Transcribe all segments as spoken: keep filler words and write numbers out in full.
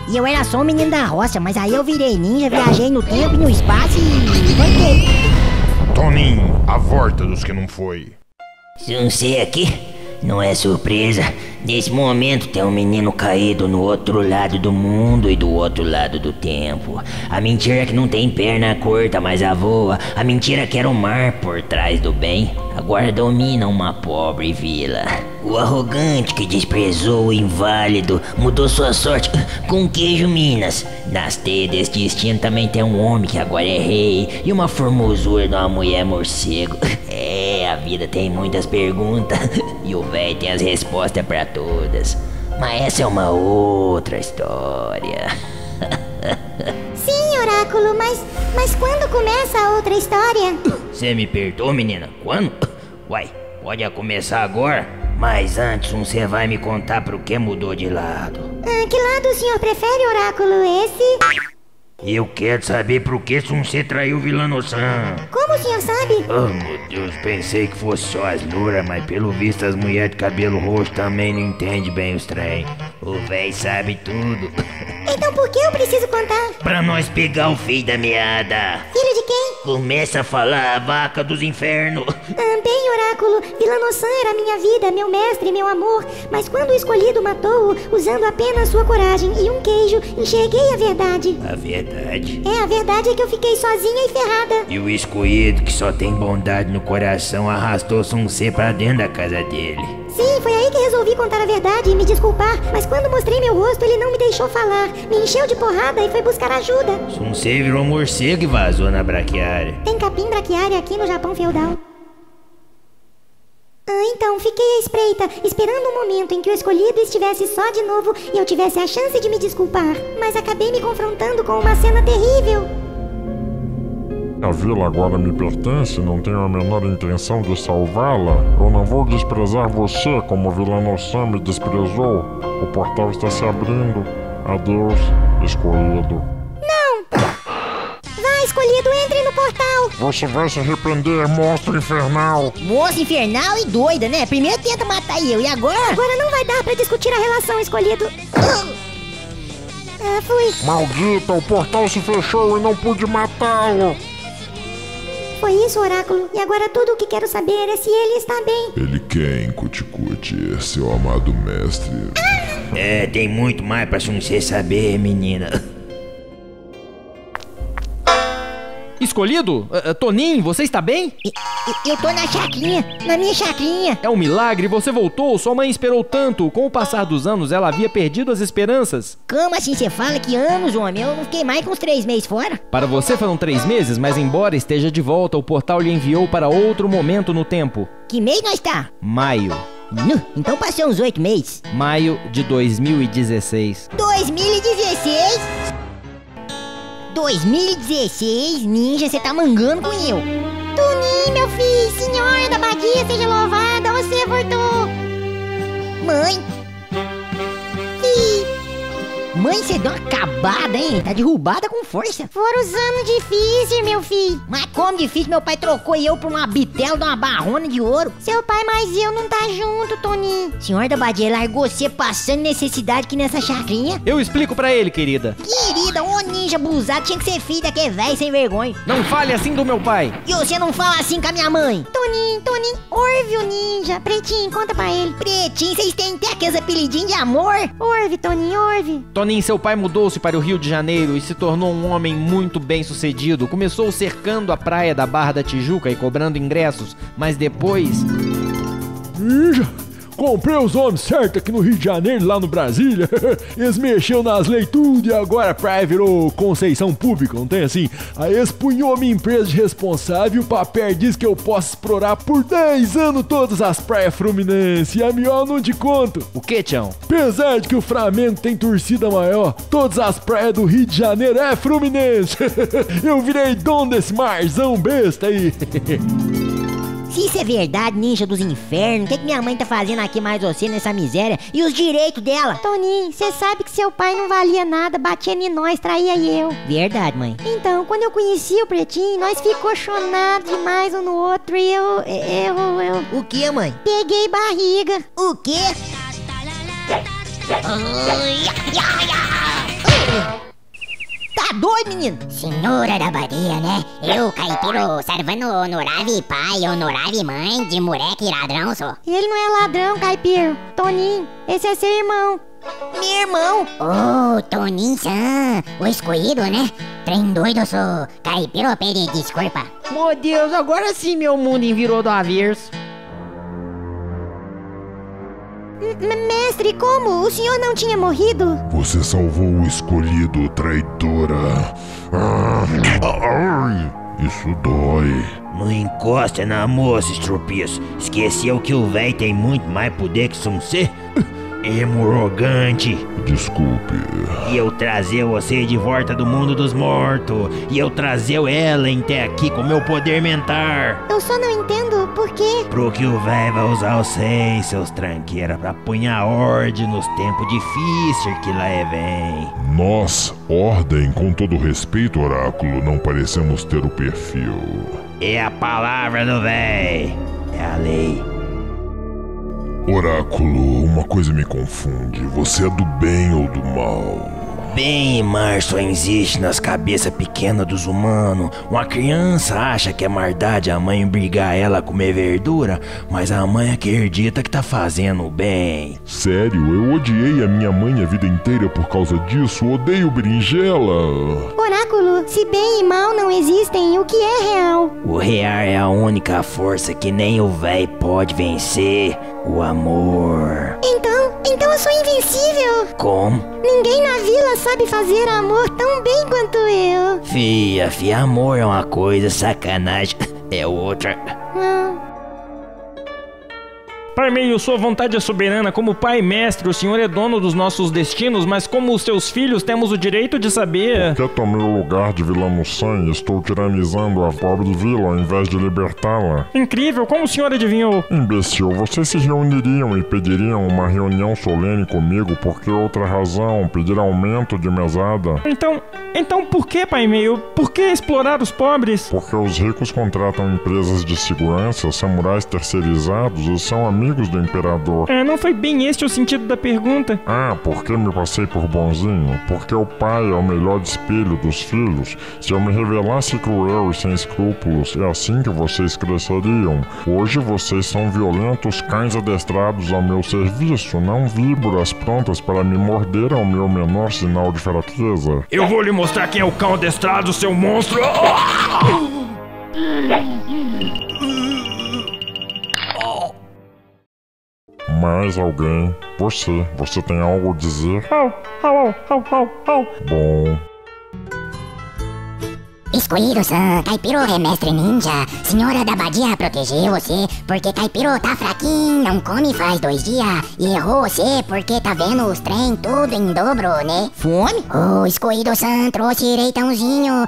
E eu era só um menino da roça, mas aí eu virei ninja, viajei no tempo e no espaço e voltei. Toninho, a volta dos que não foi. Sunsê aqui? Não é surpresa. Nesse momento tem um menino caído no outro lado do mundo e do outro lado do tempo. A mentira é que não tem perna curta, mas a voa. A mentira é que era o mar por trás do bem. Agora domina uma pobre vila. O arrogante que desprezou o inválido mudou sua sorte com queijo Minas. Nas teias desse destino também tem um homem que agora é rei e uma formosura de uma mulher morcego. É, a vida tem muitas perguntas e o velho tem as respostas pra todas. Mas essa é uma outra história. Sim, Oráculo, mas, mas quando começa a outra história? Você me perdoa, menina? Quando? Uai, pode começar agora? Mas antes você vai me contar pro que mudou de lado. Ah, que lado o senhor prefere, Oráculo? Esse? Eu quero saber por que você traiu Vilano-san. Como o senhor sabe? Oh, meu Deus, pensei que fosse só as louras, mas pelo visto as mulheres de cabelo roxo também não entendem bem os trem. O véi sabe tudo. Então por que eu preciso contar? Pra nós pegar o filho da meada. Filho de quem? Começa a falar a vaca dos infernos. Ah, bem, Oráculo, Vilano-san era minha vida, meu mestre, meu amor. Mas quando o escolhido matou-o, usando apenas sua coragem e um queijo, enxerguei a verdade. A verdade? É, a verdade é que eu fiquei sozinha e ferrada. E o escolhido, que só tem bondade no coração, arrastou Sunsê pra dentro da casa dele. Sim, foi aí que resolvi contar a verdade e me desculpar. Mas quando mostrei meu rosto, ele não me deixou falar. Me encheu de porrada e foi buscar ajuda. Sunsê virou morcego e vazou na braquiária. Tem capim braquiária aqui no Japão feudal. Ah, então, fiquei à espreita, esperando um momento em que o escolhido estivesse só de novo e eu tivesse a chance de me desculpar. Mas acabei me confrontando com uma cena terrível. A vila agora me pertence, não tenho a menor intenção de salvá-la. Eu não vou desprezar você como Vilano-san me desprezou. O portal está se abrindo. Adeus, escolhido. Não! Vai, escolhido, entre no portal! Você vai se arrepender, monstro infernal! Moça infernal e doida, né? Primeiro tenta matar eu, e agora? Agora não vai dar pra discutir a relação, escolhido. Ah, fui. Maldita, o portal se fechou e não pude matá-lo! Foi isso, Oráculo. E agora tudo o que quero saber é se ele está bem. Ele quem, Cuticute, seu amado mestre? É, tem muito mais pra você saber, menina. Escolhido? Uh, uh, Toninho, você está bem? Eu, eu tô na chacrinha, na minha chacrinha. É um milagre, você voltou, sua mãe esperou tanto. Com o passar dos anos, ela havia perdido as esperanças. Como assim você fala que anos, homem? Eu não fiquei mais que uns três meses fora. Para você foram três meses, mas embora esteja de volta, o portal lhe enviou para outro momento no tempo. Que mês nós tá? Maio. Nu, então passei uns oito meses. Maio de dois mil e dezesseis. dois mil e dezesseis? dois mil e dezesseis, ninja, você tá mangando com eu. Toninho, meu filho, senhor da Badia, seja louvada, você voltou. Mãe. Fih. Mãe, você deu uma acabada, hein? Tá derrubada com força. Foram os anos difíceis, meu filho. Mas como difícil, meu pai trocou eu por uma bitela de uma barrona de ouro. Seu pai mais eu não tá junto, Toninho. Senhor da Badia, largou você passando necessidade aqui nessa chacrinha? Eu explico pra ele, querida. Querida, ô ninja abusado, tinha que ser filho daquele velho sem vergonha. Não fale assim do meu pai. E você não fala assim com a minha mãe. Toninho, Toninho, ouve o ninja. Pretinho, conta pra ele. Pretinho, vocês têm até aqueles apelidinhos de amor? Ouve, Toninho, ouve. Toninho, seu pai mudou-se para o Rio de Janeiro e se tornou um homem muito bem sucedido. Começou cercando a praia da Barra da Tijuca e cobrando ingressos, mas depois... Ninja, comprei os homens certos aqui no Rio de Janeiro, lá no Brasília. Eles mexeram nas leis tudo e agora a praia virou conceição pública, não tem assim? Aí eles punhou a minha empresa de responsável e o papel diz que eu posso explorar por dez anos todas as praias fluminenses. E a melhor não te conto. O que, Tião? Apesar de que o Flamengo tem torcida maior, todas as praias do Rio de Janeiro é fluminense. Eu virei dono desse marzão besta aí. Se isso é verdade, ninja dos infernos, o que, que minha mãe tá fazendo aqui mais você nessa miséria? E os direitos dela? Toninho, você sabe que seu pai não valia nada, batia em nós, traía eu. Verdade, mãe. Então, quando eu conheci o Pretinho, nós ficou chonados demais um no outro e eu, eu, eu... O que, mãe? Peguei barriga. O quê? foi, menino? Senhora da Badia, né? Eu, caipiro, servando honorável pai, honorável mãe, de moleque ladrão, só. Ele não é ladrão, caipiro. Toninho, esse é seu irmão. Meu irmão. Ô, oh, Toninho San, o escolhido, né? Trem doido, sou. Caipiro, pede desculpa. Meu Deus, agora sim meu mundo virou do avesso. M mestre, como? O senhor não tinha morrido? Você salvou o escolhido, traidora. Ah, ai, isso dói. Não encosta na moça, estrupiço. Esqueceu que o véi tem muito mais poder que você? Hemorrogante. Desculpe. E eu trazer você de volta do mundo dos mortos. E eu trazer ela até aqui com meu poder mental. Eu só não entendo por quê. Pro que o véi vai usar vocês, seus tranqueiros, pra punhar ordem nos tempos difíceis que lá é vem. Nós, ordem, com todo respeito, oráculo, não parecemos ter o perfil. É a palavra do véi. É a lei. Oráculo, uma coisa me confunde. Você é do bem ou do mal? Bem e mal só existe nas cabeças pequenas dos humanos. Uma criança acha que é maldade a mãe obrigar ela a comer verdura, mas a mãe acredita que tá fazendo bem. Sério, eu odiei a minha mãe a vida inteira por causa disso. Odeio berinjela. Oráculo, se bem e mal não existem, o que é real? O real é a única força que nem o véi pode vencer. O amor. Então, então eu sou invencível. Como? Ninguém na vila sabe fazer amor tão bem quanto eu. Fia, fia, amor é uma coisa, sacanagem é outra. Ah. Pai Meio, sua vontade é soberana. Como pai e mestre, o senhor é dono dos nossos destinos, mas como os seus filhos, temos o direito de saber... Porque tomei o lugar de vilão San e estou tiranizando a pobre vila ao invés de libertá-la. Incrível, como o senhor adivinhou? Imbecil, vocês se reuniriam e pediriam uma reunião solene comigo por que outra razão? Pedir aumento de mesada? Então, então por que, Pai Meio? Por que explorar os pobres? Porque os ricos contratam empresas de segurança, samurais terceirizados e são amigos do imperador. É, não foi bem este o sentido da pergunta. Ah, por que me passei por bonzinho? Porque o pai é o melhor espelho dos filhos. Se eu me revelasse cruel e sem escrúpulos, é assim que vocês cresceriam. Hoje vocês são violentos cães adestrados ao meu serviço, não víboras prontas para me morder ao meu menor sinal de fraqueza. Eu vou lhe mostrar quem é o cão adestrado, seu monstro! Mais alguém? Você. Você tem algo a dizer? Au, au, au, au, au. Bom... Escolhido-san, Caipiro é mestre ninja. Senhora da Badia protegeu você, porque Caipiro tá fraquinho, não come faz dois dias. E errou você porque tá vendo os trem tudo em dobro, né? Fome? O Escolhido-san trouxe leitãozinho.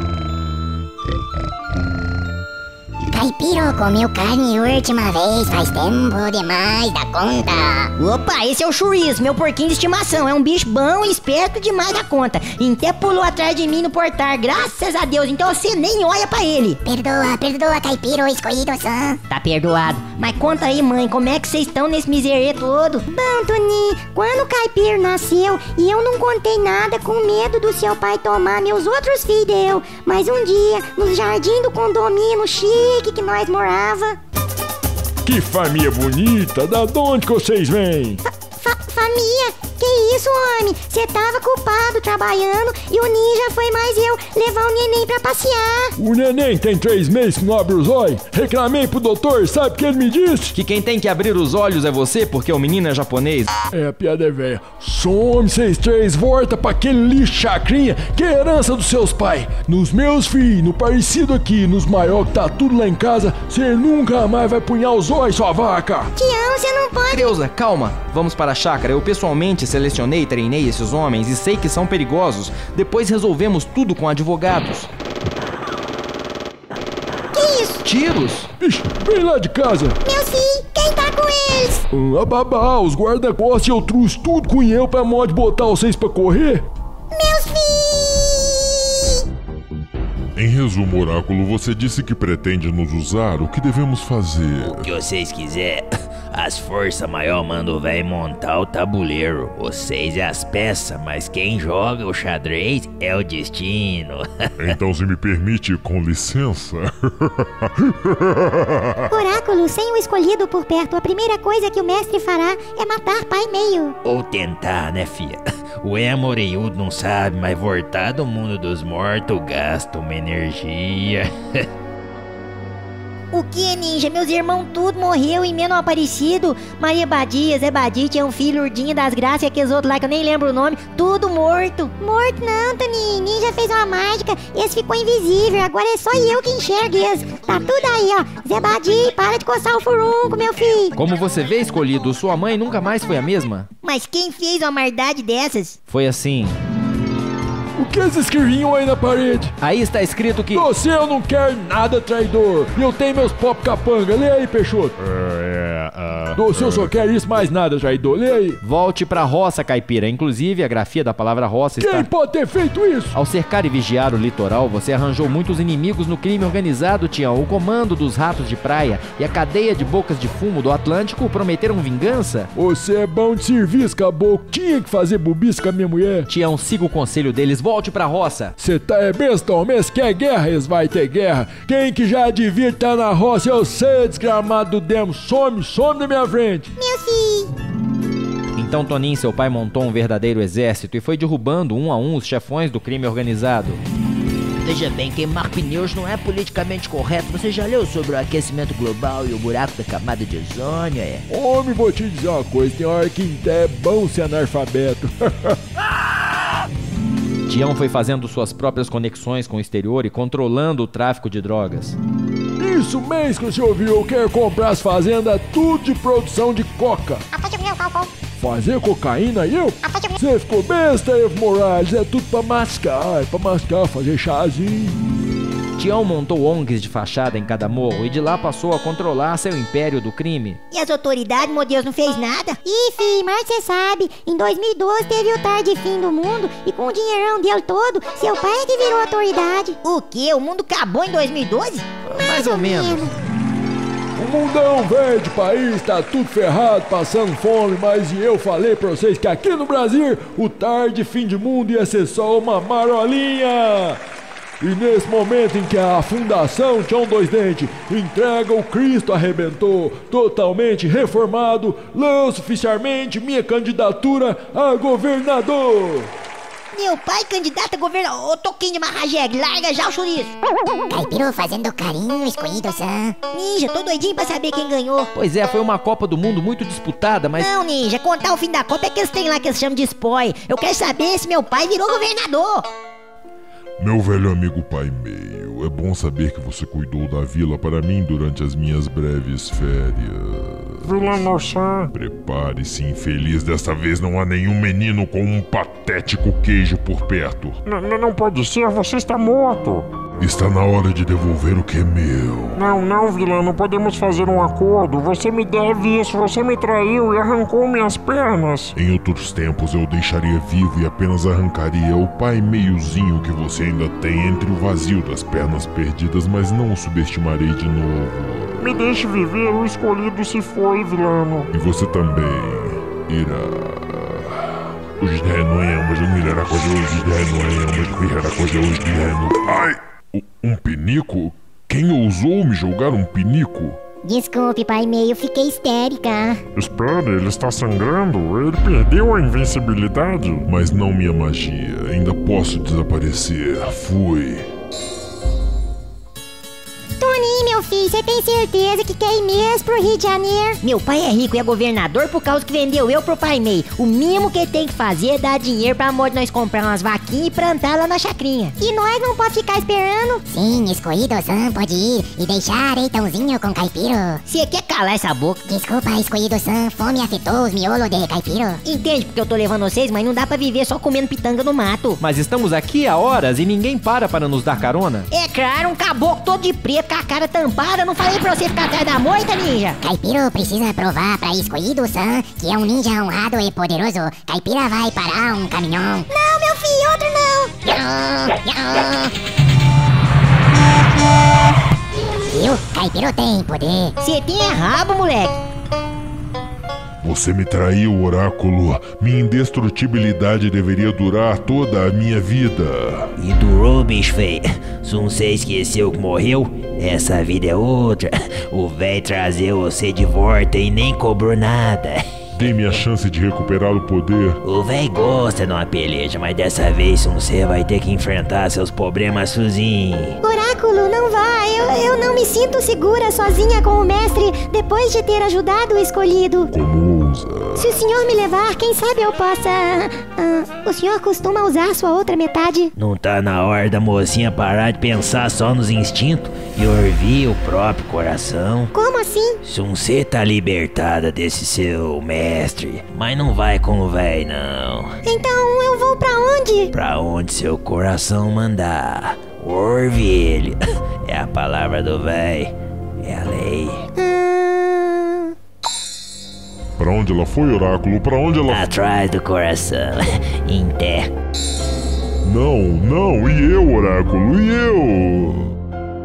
Caipiro comeu carne última vez, faz tempo demais da conta. Opa, esse é o Churiz, meu porquinho de estimação. É um bicho bom e esperto demais da conta. E até pulou atrás de mim no portar, graças a Deus. Então você nem olha pra ele. Perdoa, perdoa, Caipiro, Escolhido-san. Tá perdoado. Mas conta aí, mãe, como é que vocês estão nesse miserê todo? Bom, Toninho, quando o Caipiro nasceu e eu não contei nada com medo do seu pai tomar meus outros filhos, mas um dia, no jardim do condomínio chique que nós morava. Que família bonita, da onde que vocês vêm? Fa fa família? Que isso, homem? Você tava culpado trabalhando e o ninja foi mais eu levar o neném pra passear. O neném tem três meses que não abre os olhos. Reclamei pro doutor, sabe o que ele me disse? Que quem tem que abrir os olhos é você, porque o menino é japonês. É, a piada é velha. Some, vocês três, volta pra aquele lixo chacrinha que é herança dos seus pais. Nos meus filhos, no parecido aqui, nos maior que tá tudo lá em casa, você nunca mais vai punhar os olhos, sua vaca. Tião, você não pode... Creuza, calma. Vamos para a chácara. Eu pessoalmente selecionei e treinei esses homens e sei que são perigosos. Depois resolvemos tudo com advogados. Que isso? Tiros? Ixi, vem lá de casa. Meus filhos, quem tá com eles? Ah, babá, os guarda-costas e eu trouxe tudo com eu pra mod botar vocês pra correr. Meus filhos! Em resumo, Oráculo, você disse que pretende nos usar. O que devemos fazer? O que vocês quiserem. As forças maior mandam o velho montar o tabuleiro. Vocês é as peças, mas quem joga o xadrez é o destino. Então, se me permite, com licença. Oráculo, sem o escolhido por perto, a primeira coisa que o mestre fará é matar Pai Meio. Ou tentar, né, filha? O Emoreiudo não sabe, mas voltar do mundo dos mortos gasta uma energia. O que, ninja? Meus irmãos tudo morreu e menos aparecido. Maria Badia, Zé Badia, tinha um filho, Urdinha das Graças, e aqueles outros lá que eu nem lembro o nome, tudo morto. Morto não, Toninho. Ninja fez uma mágica, esse ficou invisível. Agora é só eu que enxergo eles. Tá tudo aí, ó. Zé Badia, para de coçar o furunco, meu filho. Como você vê, Escolhido, sua mãe nunca mais foi a mesma. Mas quem fez uma maldade dessas? Foi assim. O que eles escreviam aí na parede? Aí está escrito que... Você eu não quer nada, traidor. E eu tenho meus pop capanga. Lê aí, Peixoto. É, é... Você eu só quero isso, mais nada, traidor. Lê aí. Volte pra roça, caipira. Inclusive, a grafia da palavra roça está... Quem pode ter feito isso? Ao cercar e vigiar o litoral, você arranjou muitos inimigos no crime organizado, Tião. O comando dos ratos de praia e a cadeia de bocas de fumo do Atlântico prometeram vingança. Você é bom de serviço, caboclo. Tinha que fazer bobice com a minha mulher. Tião, siga o conselho deles. Volte pra roça. Cê tá é bestão, mesmo que é guerra, eles vai ter guerra. Quem que já devia estar na roça, eu sei, desgramado do demo. Some, some da minha frente. Meu filho. Então Toninho, seu pai, montou um verdadeiro exército e foi derrubando um a um os chefões do crime organizado. Veja bem, queimar pneus não é politicamente correto. Você já leu sobre o aquecimento global e o buraco da camada de ozônio, é? Homem, vou te dizer uma coisa, tem hora que é bom ser analfabeto. Tião foi fazendo suas próprias conexões com o exterior e controlando o tráfico de drogas. Isso mesmo que você ouviu, eu quero comprar as fazendas tudo de produção de coca. Fazer cocaína, eu? Você ficou besta, Evo Morales, é tudo pra mascar, é pra mascar, fazer chazinho. Tião montou O N Gs de fachada em cada morro e de lá passou a controlar seu império do crime. E as autoridades, meu Deus, não fez nada? Ih, fi, mas cê sabe, em dois mil e doze teve o tarde fim do mundo e com o dinheirão dele todo, seu pai é que virou autoridade. O quê? O mundo acabou em dois mil e doze? Mais, Mais ou, ou menos. menos. O mundão verde, país, tá tudo ferrado, passando fome, mas e eu falei pra vocês que aqui no Brasil o tarde fim de mundo ia ser só uma marolinha. E nesse momento em que a fundação Tião Dois Dentes entrega o Cristo arrebentou, totalmente reformado, lanço oficialmente minha candidatura a governador. Meu pai candidato a governador. Ô, Toquinho de Marrajeg, larga já o chouriço. Caipiro fazendo carinho, escolhido-san. Ninja, tô doidinho pra saber quem ganhou. Pois é, foi uma Copa do Mundo muito disputada, mas... Não, Ninja, contar o fim da Copa é que eles têm lá que eles chamam de spoiler. Eu quero saber se meu pai virou governador. Meu velho amigo Pai Meio, é bom saber que você cuidou da vila para mim durante as minhas breves férias. Vilano-san. Prepare-se, infeliz, desta vez não há nenhum menino com um patético queijo por perto. N- não pode ser, você está morto. Está na hora de devolver o que é meu. Não, não, vilão, podemos fazer um acordo. Você me deve isso, você me traiu e arrancou minhas pernas. Em outros tempos eu deixaria vivo e apenas arrancaria o pai meiozinho que você ainda tem entre o vazio das pernas perdidas, mas não o subestimarei de novo. Me deixe viver, o escolhido se foi, vilano. E você também irá. Os de Renoiamos, o milhar a coisa hoje de Renoiamos, o milhar a coisa hoje de Renoiamos. Ai! Um pinico? Quem ousou me jogar um pinico? Desculpe, Pai Meio, fiquei histérica. Espere, ele está sangrando? Ele perdeu a invencibilidade? Mas não minha magia, ainda posso desaparecer. Fui. Toninho, meu filho, você tem certeza que quer ir mesmo pro Rio de Janeiro? Meu pai é rico e é governador por causa que vendeu eu pro Pai Meio. O mínimo que ele tem que fazer é dar dinheiro pra amor de nós comprar umas vaquinhas e plantar lá na chacrinha. E nós não pode ficar esperando? Sim, escolhido-san pode ir e deixar Eitãozinho com Caipiro. Você quer calar essa boca? Desculpa, escolhido-san, fome afetou os miolos de Caipiro. Entende porque eu tô levando vocês, mas não dá pra viver só comendo pitanga no mato. Mas estamos aqui há horas e ninguém para para nos dar carona? É claro, um caboclo todo de preto com a cara tampada. Não falei pra você ficar atrás da moita, ninja? Caipiro precisa provar pra escolhido-san que é um ninja honrado e poderoso. Caipira vai parar um caminhão. Não, meu filho, outro não. Não, não. Viu? Caipiro tem poder. Você tem é rabo, moleque. Você me traiu, oráculo. Minha indestrutibilidade deveria durar toda a minha vida. E durou, bicho feio. Se você esqueceu que morreu, essa vida é outra. O véi trazeu você de volta e nem cobrou nada. Dê-me a chance de recuperar o poder. O véi gosta de uma peleja, mas dessa vez você vai ter que enfrentar seus problemas sozinho. Oráculo, não vá. Eu, eu não me sinto segura sozinha com o mestre depois de ter ajudado o escolhido. Como ousa? Se o senhor me levar, quem sabe eu possa... Ah, o senhor costuma usar sua outra metade? Não tá na hora da mocinha parar de pensar só nos instintos e ouvir o próprio coração? Como assim? Se você tá libertada desse seu mestre, mas não vai com o véi, não. Então eu vou pra onde? Pra onde seu coração mandar. Ouve ele. É a palavra do véi. É a lei. Ah... Pra onde ela foi, oráculo? Pra onde ela foi? Atrás do coração. Em terra. Não, não. E eu, oráculo? E eu?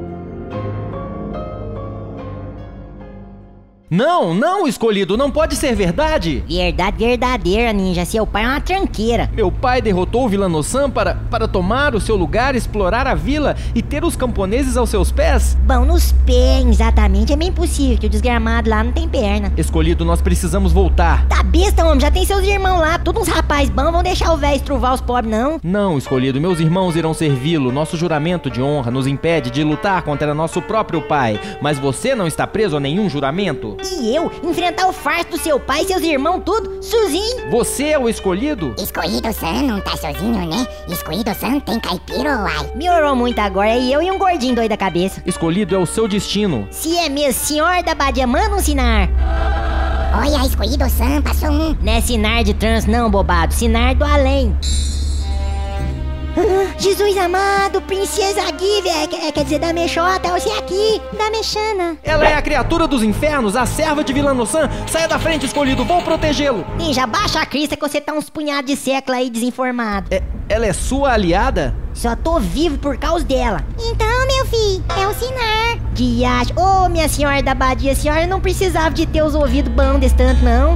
Não, não, escolhido, não pode ser verdade! Verdade verdadeira, ninja. Seu pai é uma tranqueira. Meu pai derrotou o Villano-san para, para tomar o seu lugar, explorar a vila e ter os camponeses aos seus pés? Bom, nos pés, exatamente. É bem possível que o desgramado lá não tem perna. Escolhido, nós precisamos voltar. Tá besta, homem. Já tem seus irmãos lá. Todos uns rapazes bons. Vão deixar o velho estruvar os pobres, não? Não, escolhido. Meus irmãos irão servi-lo. Nosso juramento de honra nos impede de lutar contra nosso próprio pai. Mas você não está preso a nenhum juramento? E eu? Enfrentar o fardo do seu pai e seus irmãos tudo? Sozinho? Você é o escolhido? Escolhido-san não tá sozinho, né? Escolhido-san tem caipiro, uai. Melhorou muito agora. É eu e um gordinho doido da cabeça. Escolhido é o seu destino. Se é mesmo, senhor da Badia, manda um sinar. Olha, escolhido-san, passou um. Não é sinar de trans não, bobado. Sinar do além. Ah, Jesus amado, princesa Give, é, quer, quer dizer da Mexota, você aqui, da Mexana. Ela é a criatura dos infernos, a serva de Villano-san. Saia da frente, escolhido, vou protegê-lo. Ninja, baixa a crista que você tá uns punhados de século aí desinformado. É, ela é sua aliada? Só tô vivo por causa dela. Então, meu filho, é o Sinar. Diacho, ô oh, minha senhora da Badia, a senhora não precisava de ter os ouvidos bons desse tanto, não.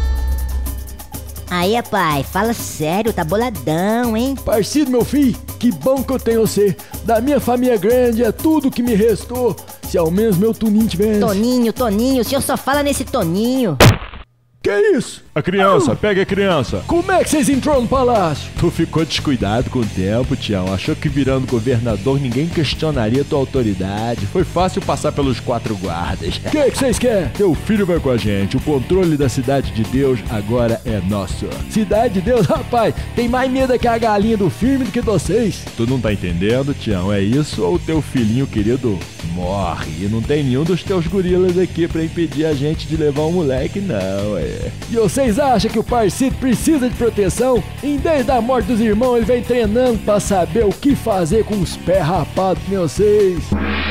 Aí, pai, fala sério, tá boladão, hein? Parecido, meu filho, que bom que eu tenho você. Da minha família grande é tudo que me restou. Se ao menos meu Toninho tivesse. Toninho, Toninho, o senhor só fala nesse Toninho. Que isso? A criança, oh. Pega a criança. Como é que vocês entrou no palácio? Tu ficou descuidado com o tempo, Tião. Achou que virando governador ninguém questionaria tua autoridade. Foi fácil passar pelos quatro guardas. O que que vocês querem? Teu filho vai com a gente. O controle da Cidade de Deus agora é nosso. Cidade de Deus, rapaz, tem mais medo que a galinha do firme do que vocês. Tu não tá entendendo, Tião? É isso ou o teu filhinho querido morre? E não tem nenhum dos teus gorilas aqui pra impedir a gente de levar o moleque, não, é. E vocês acham que o parceiro precisa de proteção? Em vez da morte dos irmãos, ele vem treinando pra saber o que fazer com os pés rapados que nem vocês.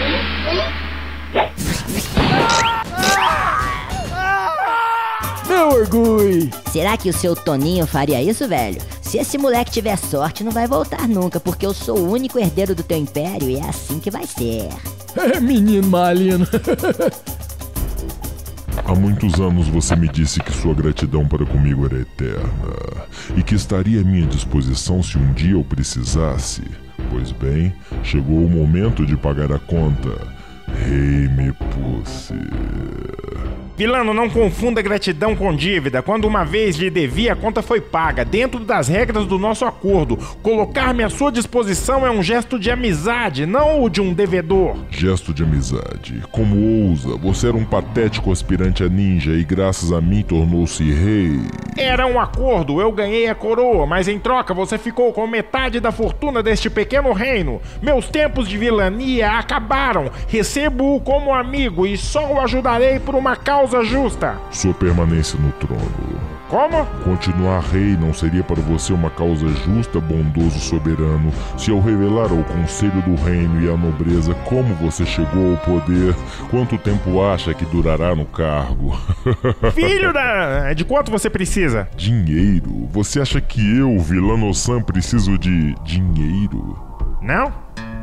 Meu orgulho! Será que o seu Toninho faria isso, velho? Se esse moleque tiver sorte, não vai voltar nunca, porque eu sou o único herdeiro do teu império e é assim que vai ser. É, menino malino. Há muitos anos você me disse que sua gratidão para comigo era eterna e que estaria à minha disposição se um dia eu precisasse. Pois bem, chegou o momento de pagar a conta. Rei Mepúcia. Vilano, não confunda gratidão com dívida. Quando uma vez lhe devia, a conta foi paga, dentro das regras do nosso acordo. Colocar-me à sua disposição é um gesto de amizade, não o de um devedor. Gesto de amizade? Como ousa? Você era um patético aspirante a ninja e graças a mim tornou-se rei. Era um acordo, eu ganhei a coroa, mas em troca você ficou com metade da fortuna deste pequeno reino. Meus tempos de vilania acabaram. Recebo-o como amigo e só o ajudarei por uma causa justa. Sua permanência no trono. Como? Continuar rei não seria para você uma causa justa, bondoso, soberano, se eu revelar ao conselho do reino e à nobreza como você chegou ao poder, quanto tempo acha que durará no cargo? Filho da... De quanto você precisa? Dinheiro? Você acha que eu, Villano-san, preciso de dinheiro? Não?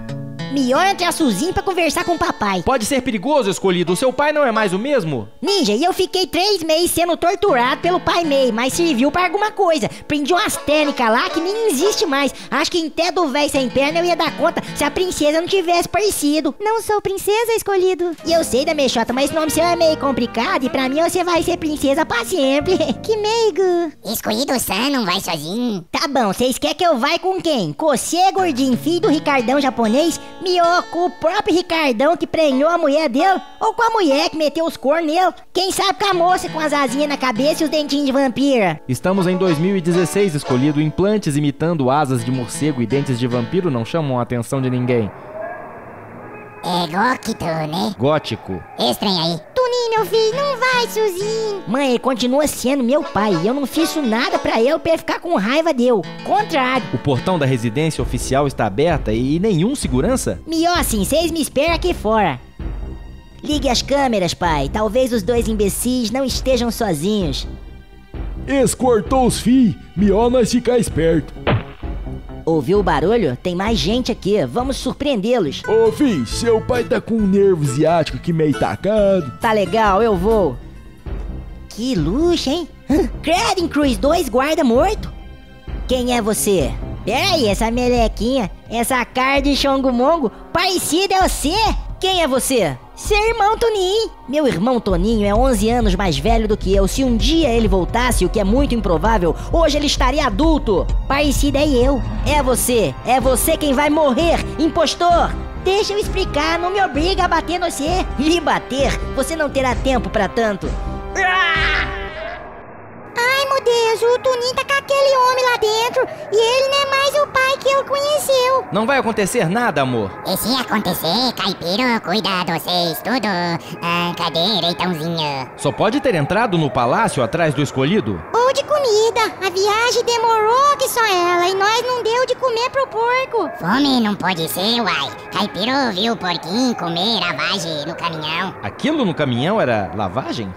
Melhor entrar sozinho pra conversar com o papai. Pode ser perigoso, escolhido. O seu pai não é mais o mesmo? Ninja, e eu fiquei três meses sendo torturado pelo pai Mei, mas serviu pra alguma coisa. Prendi umas técnicas lá que nem existe mais. Acho que até do véi sem perna eu ia dar conta se a princesa não tivesse parecido. Não sou princesa, escolhido. E eu sei da Meixota, mas o nome seu é meio complicado e pra mim você vai ser princesa pra sempre. Que meigo. Escolhido-san não vai sozinho. Tá bom, vocês querem que eu vá com quem? Com você, gordinho, filho do Ricardão japonês? Mió, com o próprio Ricardão que prenhou a mulher dele? Ou com a mulher que meteu os cornos nele? Quem sabe com a moça com as asinhas na cabeça e os dentinhos de vampira? Estamos em dois mil e dezesseis, escolhido. Implantes imitando asas de morcego e dentes de vampiro não chamam a atenção de ninguém. É Gokito, né? Gótico. Estranho aí. Toninho, meu filho, não vai sozinho. Mãe, ele continua sendo meu pai e eu não fiz nada pra ele pra ele ficar com raiva dele. Contrário. O portão da residência oficial está aberta e nenhum segurança? Melhor assim, vocês me esperam aqui fora. Ligue as câmeras, pai. Talvez os dois imbecis não estejam sozinhos. Escortou os fi, melhor nós ficar esperto. Ouviu o barulho? Tem mais gente aqui, vamos surpreendê-los. Ô fi, seu pai tá com um nervo ciático aqui meio tacado. Tá legal, eu vou. Que luxo, hein? Creden Cruz dois guarda morto? Quem é você? Pera aí, essa melequinha, essa cara de chongo-mongo, parecida é você? Quem é você? Seu irmão Toninho. Meu irmão Toninho é onze anos mais velho do que eu. Se um dia ele voltasse, o que é muito improvável, hoje ele estaria adulto. Parecida é eu. É você. É você quem vai morrer, impostor. Deixa eu explicar, não me obriga a bater no você. Lhe bater? Você não terá tempo pra tanto. Ai, meu Deus, o Toninho tá com aquele homem lá dentro e ele não é mais o pai que ele conheceu. Não vai acontecer nada, amor. E se acontecer, Caipiro cuida de vocês tudo. Ah, cadê, Leitãozinho? Só pode ter entrado no palácio atrás do escolhido? Ou de comida. A viagem demorou que só ela e nós não deu de comer pro porco. Fome não pode ser, uai. Caipiro viu o porquinho comer lavagem no caminhão. Aquilo no caminhão era lavagem?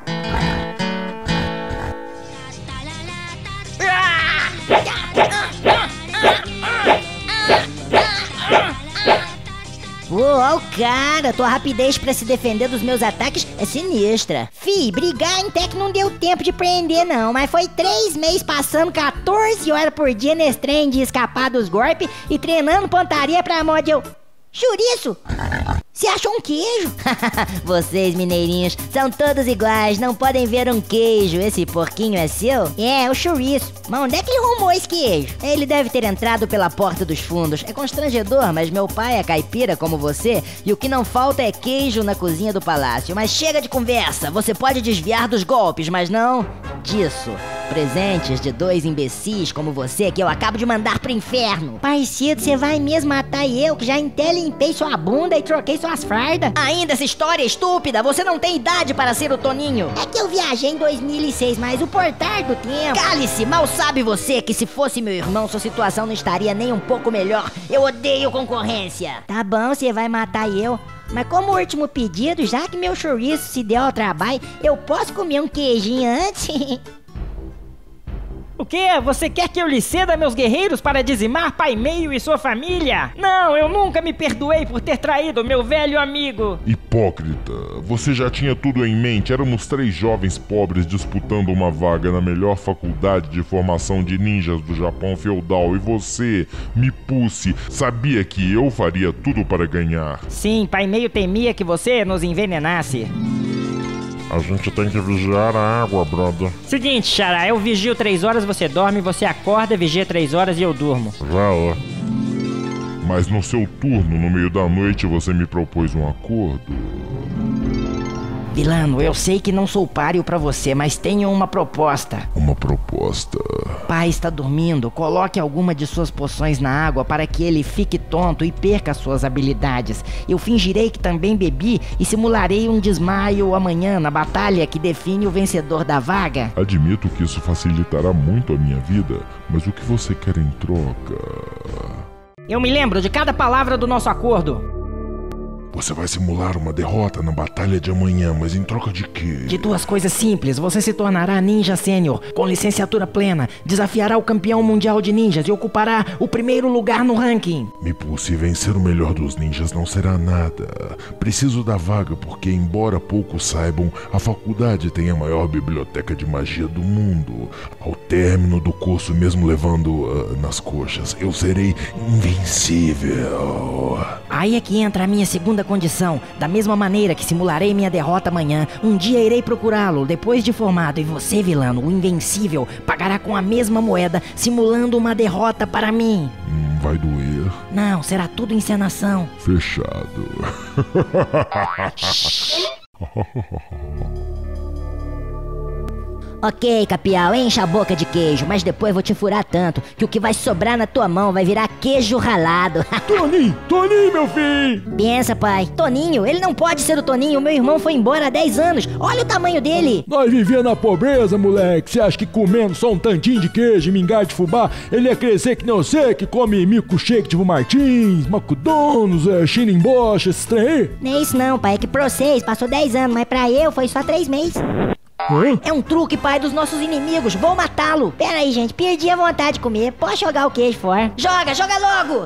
Uou, cara, tua rapidez pra se defender dos meus ataques é sinistra. Fi, brigar em até que não deu tempo de prender não, mas foi três meses passando quatorze horas por dia nesse trem de escapar dos golpes e treinando pontaria pra mod eu... Chouriço? Você achou um queijo? Vocês, mineirinhos, são todos iguais, não podem ver um queijo. Esse porquinho é seu? É, o chouriço. Mas onde é que ele arrumou esse queijo? Ele deve ter entrado pela porta dos fundos. É constrangedor, mas meu pai é caipira como você, e o que não falta é queijo na cozinha do palácio. Mas chega de conversa, você pode desviar dos golpes, mas não disso. Presentes de dois imbecis como você que eu acabo de mandar pro inferno. Parecido, você vai mesmo matar eu que já até limpei sua bunda e troquei suas fardas? Ainda essa história estúpida, você não tem idade para ser o Toninho. É que eu viajei em dois mil e seis, mas o portar do tempo... Cale-se, mal sabe você que se fosse meu irmão sua situação não estaria nem um pouco melhor. Eu odeio concorrência. Tá bom, você vai matar eu. Mas como último pedido, já que meu chouriço se deu ao trabalho, eu posso comer um queijinho antes? O quê? Você quer que eu lhe ceda meus guerreiros para dizimar Pai Meio e sua família? Não, eu nunca me perdoei por ter traído meu velho amigo. Hipócrita, você já tinha tudo em mente. Éramos três jovens pobres disputando uma vaga na melhor faculdade de formação de ninjas do Japão feudal. E você, Mipusse, sabia que eu faria tudo para ganhar. Sim, Pai Meio temia que você nos envenenasse. A gente tem que vigiar a água, brother. Seguinte, Xará, eu vigio três horas, você dorme, você acorda, vigia três horas e eu durmo. Já é. Mas no seu turno, no meio da noite, você me propôs um acordo. Vilano, eu sei que não sou páreo pra você, mas tenho uma proposta. Uma proposta? Pai está dormindo, coloque alguma de suas poções na água para que ele fique tonto e perca suas habilidades. Eu fingirei que também bebi e simularei um desmaio amanhã na batalha que define o vencedor da vaga. Admito que isso facilitará muito a minha vida, mas o que você quer em troca? Eu me lembro de cada palavra do nosso acordo. Você vai simular uma derrota na batalha de amanhã, mas em troca de quê? De duas coisas simples. Você se tornará ninja sênior, com licenciatura plena, desafiará o campeão mundial de ninjas e ocupará o primeiro lugar no ranking. Mipu, se vencer o melhor dos ninjas não será nada. Preciso da vaga porque, embora poucos saibam, a faculdade tem a maior biblioteca de magia do mundo. Ao término do curso, mesmo levando uh, nas coxas, eu serei invencível. Aí é que entra a minha segunda condição. Da mesma maneira que simularei minha derrota amanhã, um dia irei procurá-lo depois de formado, e você, vilano, o invencível, pagará com a mesma moeda, simulando uma derrota para mim. Hum, vai doer? Não, será tudo encenação. Fechado. Ok, Capial, encha a boca de queijo, mas depois vou te furar tanto que o que vai sobrar na tua mão vai virar queijo ralado. Toninho, Toninho, meu filho! Pensa, pai. Toninho, ele não pode ser o Toninho, meu irmão foi embora há dez anos. Olha o tamanho dele. Nós vivíamos na pobreza, moleque. Você acha que comendo só um tantinho de queijo e mingau de fubá, ele ia crescer que nem você, que come milkshake tipo Martins, McDonald's, é, Chirimbocha, esses trem aí? Não é isso não, pai, é que pra vocês passou dez anos, mas pra eu foi só três meses. Hã? É um truque, pai, dos nossos inimigos. Vou matá-lo. Pera aí, gente. Perdi a vontade de comer. Pode jogar o queijo fora. Joga, joga logo.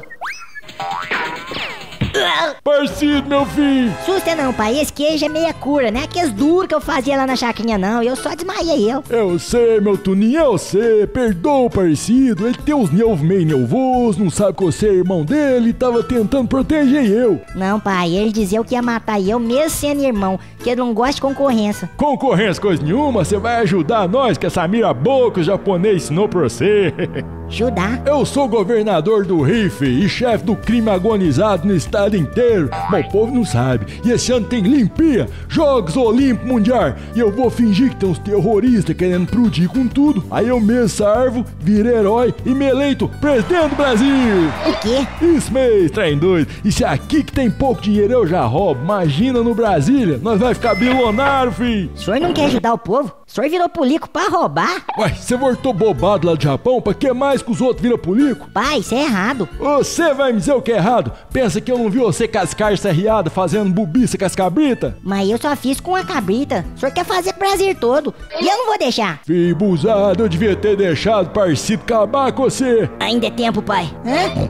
Parecido, meu filho. Susta não, pai. Esse queijo é meia cura, né? Aqueles duros que eu fazia lá na chacrinha, não. Eu só desmaiei eu. Eu sei, meu Toninho, eu sei. Perdoa o parecido. Ele tem uns nervos meio nervosos, não sabe que você é irmão dele e tava tentando proteger eu. Não, pai. Ele dizia que ia matar eu, mesmo sendo irmão, que ele não gosta de concorrência. Concorrência coisa nenhuma, você vai ajudar nós que essa mira boa que o japonês ensinou pra você. Ajudar? Eu sou governador do Rife e chefe do crime agonizado no estado inteiro, mas o povo não sabe. E esse ano tem Limpia, Jogos Olímpicos Mundial, e eu vou fingir que tem uns terroristas querendo implodir com tudo. Aí eu mesmo salvo, viro herói e me eleito presidente do Brasil. O quê? Isso mesmo, trem doido. E se aqui que tem pouco dinheiro eu já roubo, imagina no Brasília, nós vai ficar bilionário, filho. O senhor não quer ajudar o povo? O senhor virou polico pra roubar? Ué, você voltou bobado lá do Japão? Pra que mais que os outros viram polico? Pai, isso é errado. Você vai me dizer o que é errado? Pensa que eu não vi você cascar serriada fazendo bubiça com as cabritas? Mas eu só fiz com a cabrita. O senhor quer fazer pro Brasil todo. E eu não vou deixar. Filho busado, eu devia ter deixado parecido acabar com você. Ainda é tempo, pai. Hã?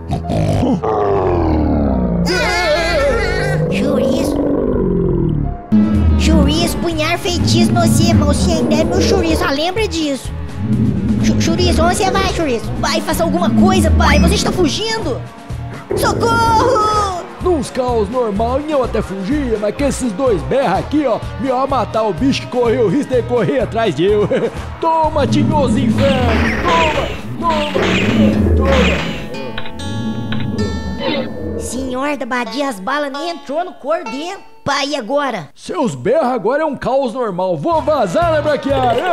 Chouriço. Chouriço, punhar feitiço no você, irmão. Você ainda é meu chouriço, ah, lembra disso. Ch chouriço, onde você vai, chouriço? Pai, faça alguma coisa, pai. Você está fugindo. Socorro! Nos caos normal eu até fugia, mas que esses dois berra aqui, ó, me ó matar o bicho que correu o risco de correr atrás de eu. Toma, tinhoso inferno! Toma, toma, toma! Senhor da Badia, as balas nem entrou no cor dele. Pai, e agora? Seus berra agora é um caos normal. Vou vazar, né, braquiária?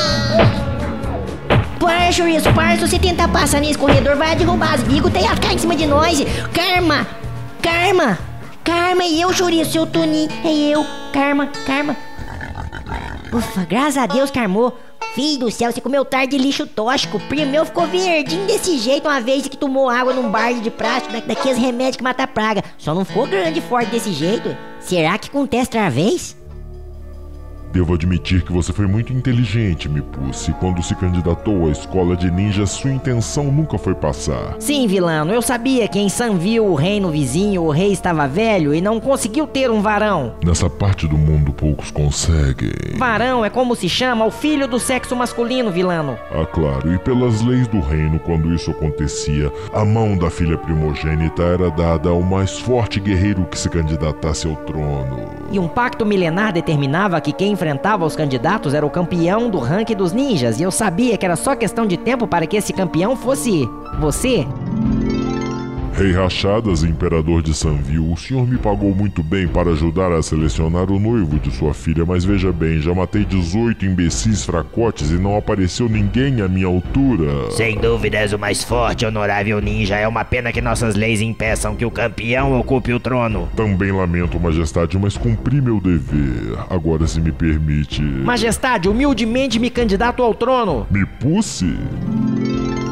Para, chouriço, para. Se você tentar passar nesse corredor, vai derrubar as bigos, tem a ficar em cima de nós. Karma! Karma! Karma, é eu, chouriço, seu Toninho. É eu. Karma, karma. Ufa, graças a Deus, karmou. Filho do céu, você comeu tarde de lixo tóxico. O primo meu ficou verdinho desse jeito uma vez que tomou água num balde de plástico da, daqueles remédios que matam a praga. Só não ficou grande e forte desse jeito. Será que acontece outra vez? Devo admitir que você foi muito inteligente, Mipusse. Quando se candidatou à escola de ninjas, sua intenção nunca foi passar. Sim, vilano, eu sabia que em Sanville, o reino vizinho, o rei estava velho e não conseguiu ter um varão. Nessa parte do mundo, poucos conseguem. Varão é como se chama o filho do sexo masculino, vilano. Ah, claro, e pelas leis do reino, quando isso acontecia, a mão da filha primogênita era dada ao mais forte guerreiro que se candidatasse ao trono. E um pacto milenar determinava que quem enfrentava os candidatos era o campeão do ranking dos ninjas, e eu sabia que era só questão de tempo para que esse campeão fosse... você. Rei Rachadas, imperador de Sanville, o senhor me pagou muito bem para ajudar a selecionar o noivo de sua filha, mas veja bem, já matei dezoito imbecis fracotes e não apareceu ninguém à minha altura. Sem dúvidas, o mais forte, honorável ninja. É uma pena que nossas leis impeçam que o campeão ocupe o trono. Também lamento, majestade, mas cumpri meu dever. Agora, se me permite... Majestade, humildemente me candidato ao trono. Mipusse?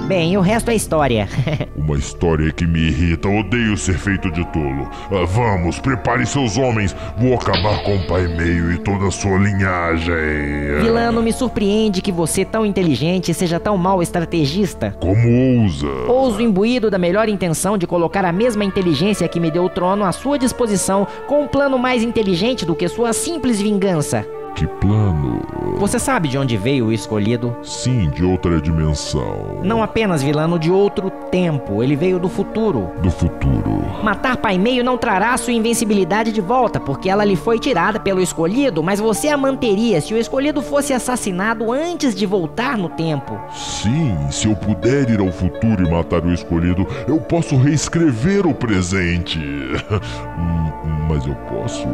Bem, e o resto é história. Uma história que me irrita, odeio ser feito de tolo. Ah, vamos, prepare seus homens, vou acabar com o Pai Meio e toda a sua linhagem. Vilano, me surpreende que você, tão inteligente, seja tão mau estrategista. Como ousa? Ouso, imbuído da melhor intenção de colocar a mesma inteligência que me deu o trono à sua disposição, com um plano mais inteligente do que sua simples vingança. Que plano? Você sabe de onde veio o escolhido? Sim, de outra dimensão. Não apenas, vilano, de outro tempo. Ele veio do futuro. Do futuro. Matar Pai Meio não trará sua invencibilidade de volta, porque ela lhe foi tirada pelo escolhido, mas você a manteria se o escolhido fosse assassinado antes de voltar no tempo. Sim, se eu puder ir ao futuro e matar o escolhido, eu posso reescrever o presente. Mas eu posso...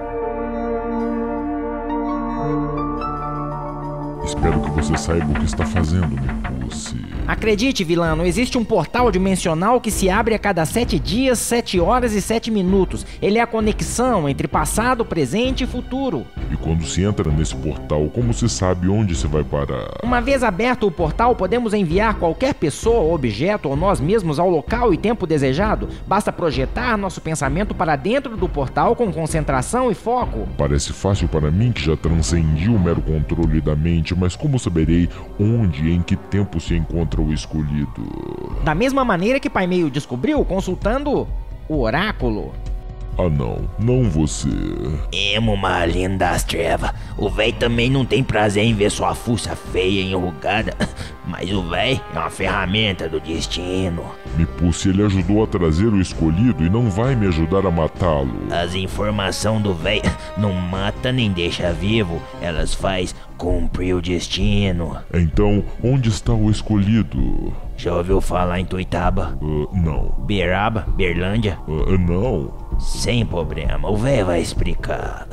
Espero que você saiba o que está fazendo, Mipucci. Acredite, vilano, existe um portal dimensional que se abre a cada sete dias, sete horas e sete minutos. Ele é a conexão entre passado, presente e futuro. E quando se entra nesse portal, como se sabe onde se vai parar? Uma vez aberto o portal, podemos enviar qualquer pessoa, objeto ou nós mesmos ao local e tempo desejado. Basta projetar nosso pensamento para dentro do portal com concentração e foco. Parece fácil para mim, que já transcendi o mero controle da mente, mas como saberei onde e em que tempo se encontra o escolhido? Da mesma maneira que Pai Meio descobriu, consultando o oráculo. Ah não, não você. Emo, Malino das Trevas. O véi também não tem prazer em ver sua fuça feia e enrugada. Mas o véi é uma ferramenta do destino. Mipucci, ele ajudou a trazer o escolhido e não vai me ajudar a matá-lo. As informações do véi não mata nem deixa vivo. Elas faz cumprir o destino. Então, onde está o escolhido? Já ouviu falar em Tuitaba? Uh, não. Beraba? Berlândia? Uh, não. Sem problema, o véio vai explicar.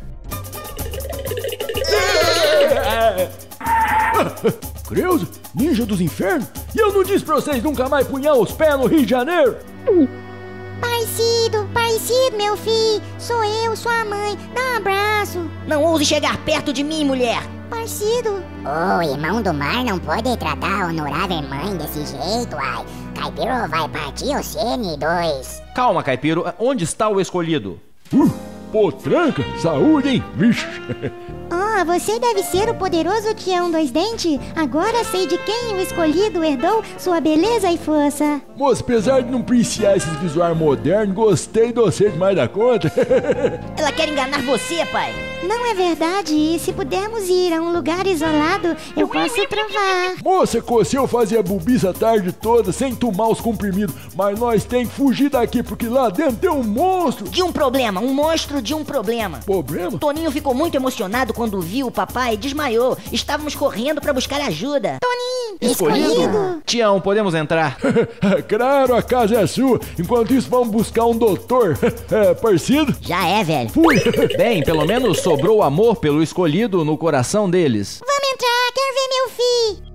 Creuza, ninja dos infernos? E eu não disse pra vocês nunca mais punhar os pés no Rio de Janeiro? Parecido, parecido, meu filho. Sou eu, sua mãe. Dá um abraço. Não ouse chegar perto de mim, mulher. Parecido. O irmão do mar não pode tratar a honorável mãe desse jeito, ai. Caipiro vai partir o C N dois. Calma, Caipiro. Onde está o escolhido? Uh, potranca, saúde, hein? Vixe. Ah, você deve ser o poderoso Tião Dois Dentes. Agora sei de quem o escolhido herdou sua beleza e força. Moço, apesar de não apreciar esses visuais modernos, gostei de você demais da conta. Ela quer enganar você, pai. Não é verdade. E se pudermos ir a um lugar isolado, eu posso provar. Moça, se eu fazia bubiça a tarde toda sem tomar os comprimidos, mas nós tem que fugir daqui porque lá dentro tem um monstro. De um problema, um monstro de um problema. Problema? Toninho ficou muito emocionado quando viu o papai e desmaiou. Estávamos correndo para buscar ajuda. Toninho, escolhido. escolhido. Tião, podemos entrar? Claro, a casa é sua. Enquanto isso, vamos buscar um doutor. É, parecido? Já é, velho. Fui. Bem, pelo menos sobrou amor pelo escolhido no coração deles. Vamos entrar, quero ver meu filho.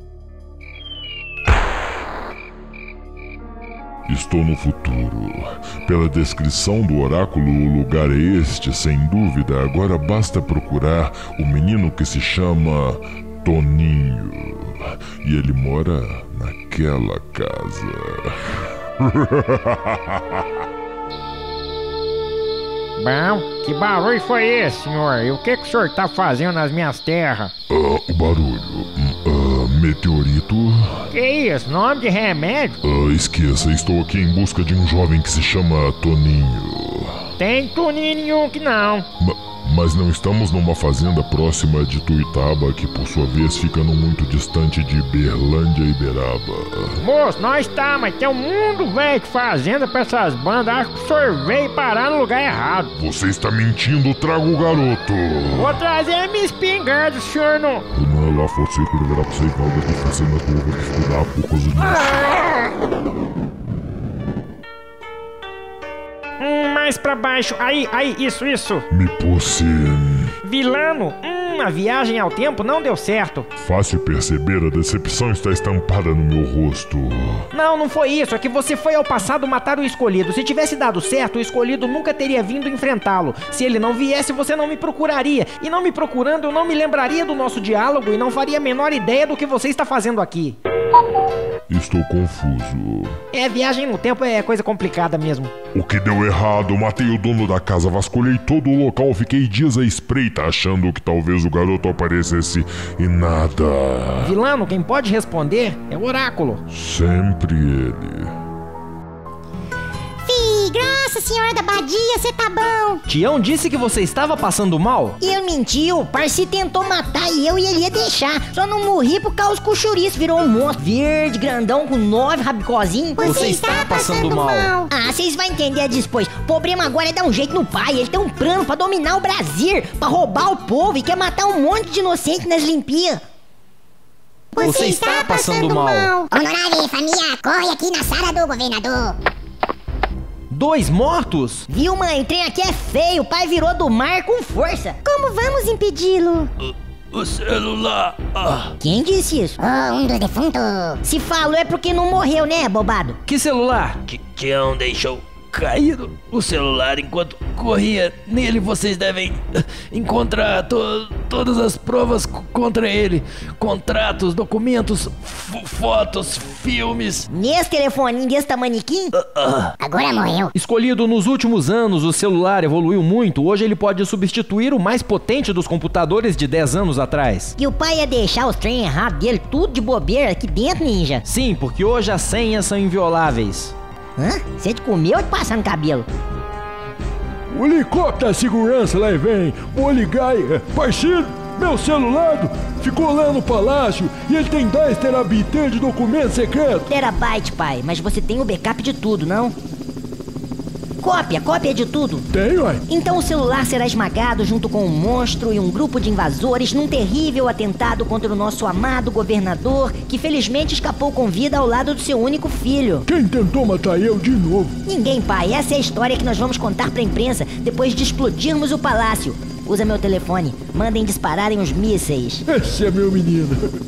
Estou no futuro. Pela descrição do oráculo, o lugar é este, sem dúvida. Agora basta procurar o menino que se chama Toninho. E ele mora naquela casa. Bom, que barulho foi esse, senhor? E o que, que o senhor tá fazendo nas minhas terras? Ah, o barulho. Ah, meteorito. Que isso? Nome de remédio? Ah, esqueça, estou aqui em busca de um jovem que se chama Toninho. Tem Toninho nenhum que não. Ma mas não estamos numa fazenda próxima de Tuitaba, que por sua vez fica não muito distante de Berlândia e Beraba. Moço, nós tá, mas tem um mundo velho de fazenda pra essas bandas. Acho que o senhor veio parar no lugar errado. Você está mentindo, traga o garoto. Vou trazer minha espingarda, o senhor não... Eu não é lá você que deverá pra você e valga de fazer na tua, vou te estudar por causa disso. Ah! Hum, mais pra baixo. Aí, aí, isso, isso. Mipucci. Vilano. Hum, a viagem ao tempo não deu certo. Fácil perceber, a decepção está estampada no meu rosto. Não, não foi isso. É que você foi ao passado matar o escolhido. Se tivesse dado certo, o escolhido nunca teria vindo enfrentá-lo. Se ele não viesse, você não me procuraria. E não me procurando, eu não me lembraria do nosso diálogo e não faria a menor ideia do que você está fazendo aqui. Estou confuso. É, viagem no tempo é coisa complicada mesmo. O que deu errado? Matei o dono da casa, vasculhei todo o local, fiquei dias à espreita, achando que talvez o garoto aparecesse e nada. Vilano, quem pode responder é o oráculo. Sempre ele. Fi, graças, senhora da Badia, você tá bom. Tião disse que você estava passando mal? Ele mentiu, Parsi tentou matar eu e ele ia deixar. Só não morri por causa que o chouriço virou um monstro verde, grandão, com nove rabicozinhos. Você, você está, está passando, passando mal. mal. Ah, vocês vão entender depois. O problema agora é dar um jeito no pai. Ele tem um plano pra dominar o Brasil, pra roubar o povo e quer matar um monte de inocente nas Olimpíadas. Você, você está, está passando, passando mal. mal. Honorável família, corre aqui na sala do governador. Dois mortos? Viu, mãe? O trem aqui é feio. O pai virou do mar com força. Como vamos impedi-lo? O, o celular. Ah. Quem disse isso? Oh, um dos defuntos. Se falou é porque não morreu, né, bobado? Que celular? Tião deixou cair o celular enquanto corria nele. Vocês devem encontrar to todas as provas contra ele. Contratos, documentos, fotos, filmes. Nesse telefoninho desse tamaniquim? Uh -uh. Agora morreu. Escolhido nos últimos anos, o celular evoluiu muito. Hoje ele pode substituir o mais potente dos computadores de dez anos atrás. E o pai ia deixar os trem errados dele tudo de bobeira aqui dentro, ninja? Sim, porque hoje as senhas são invioláveis. Hã? Você te comeu ou te passar no cabelo? O helicóptero da segurança lá vem. Vou ligar e... Parceiro, meu celular ficou lá no palácio e ele tem dez terabytes de documento secreto. Terabyte, pai, mas você tem o backup de tudo, não? Cópia, cópia de tudo. Tenho, ué. Então o celular será esmagado junto com um monstro e um grupo de invasores num terrível atentado contra o nosso amado governador, que felizmente escapou com vida ao lado do seu único filho. Quem tentou matar eu de novo? Ninguém, pai. Essa é a história que nós vamos contar pra imprensa depois de explodirmos o palácio. Usa meu telefone. Mandem dispararem os mísseis. Esse é meu menino.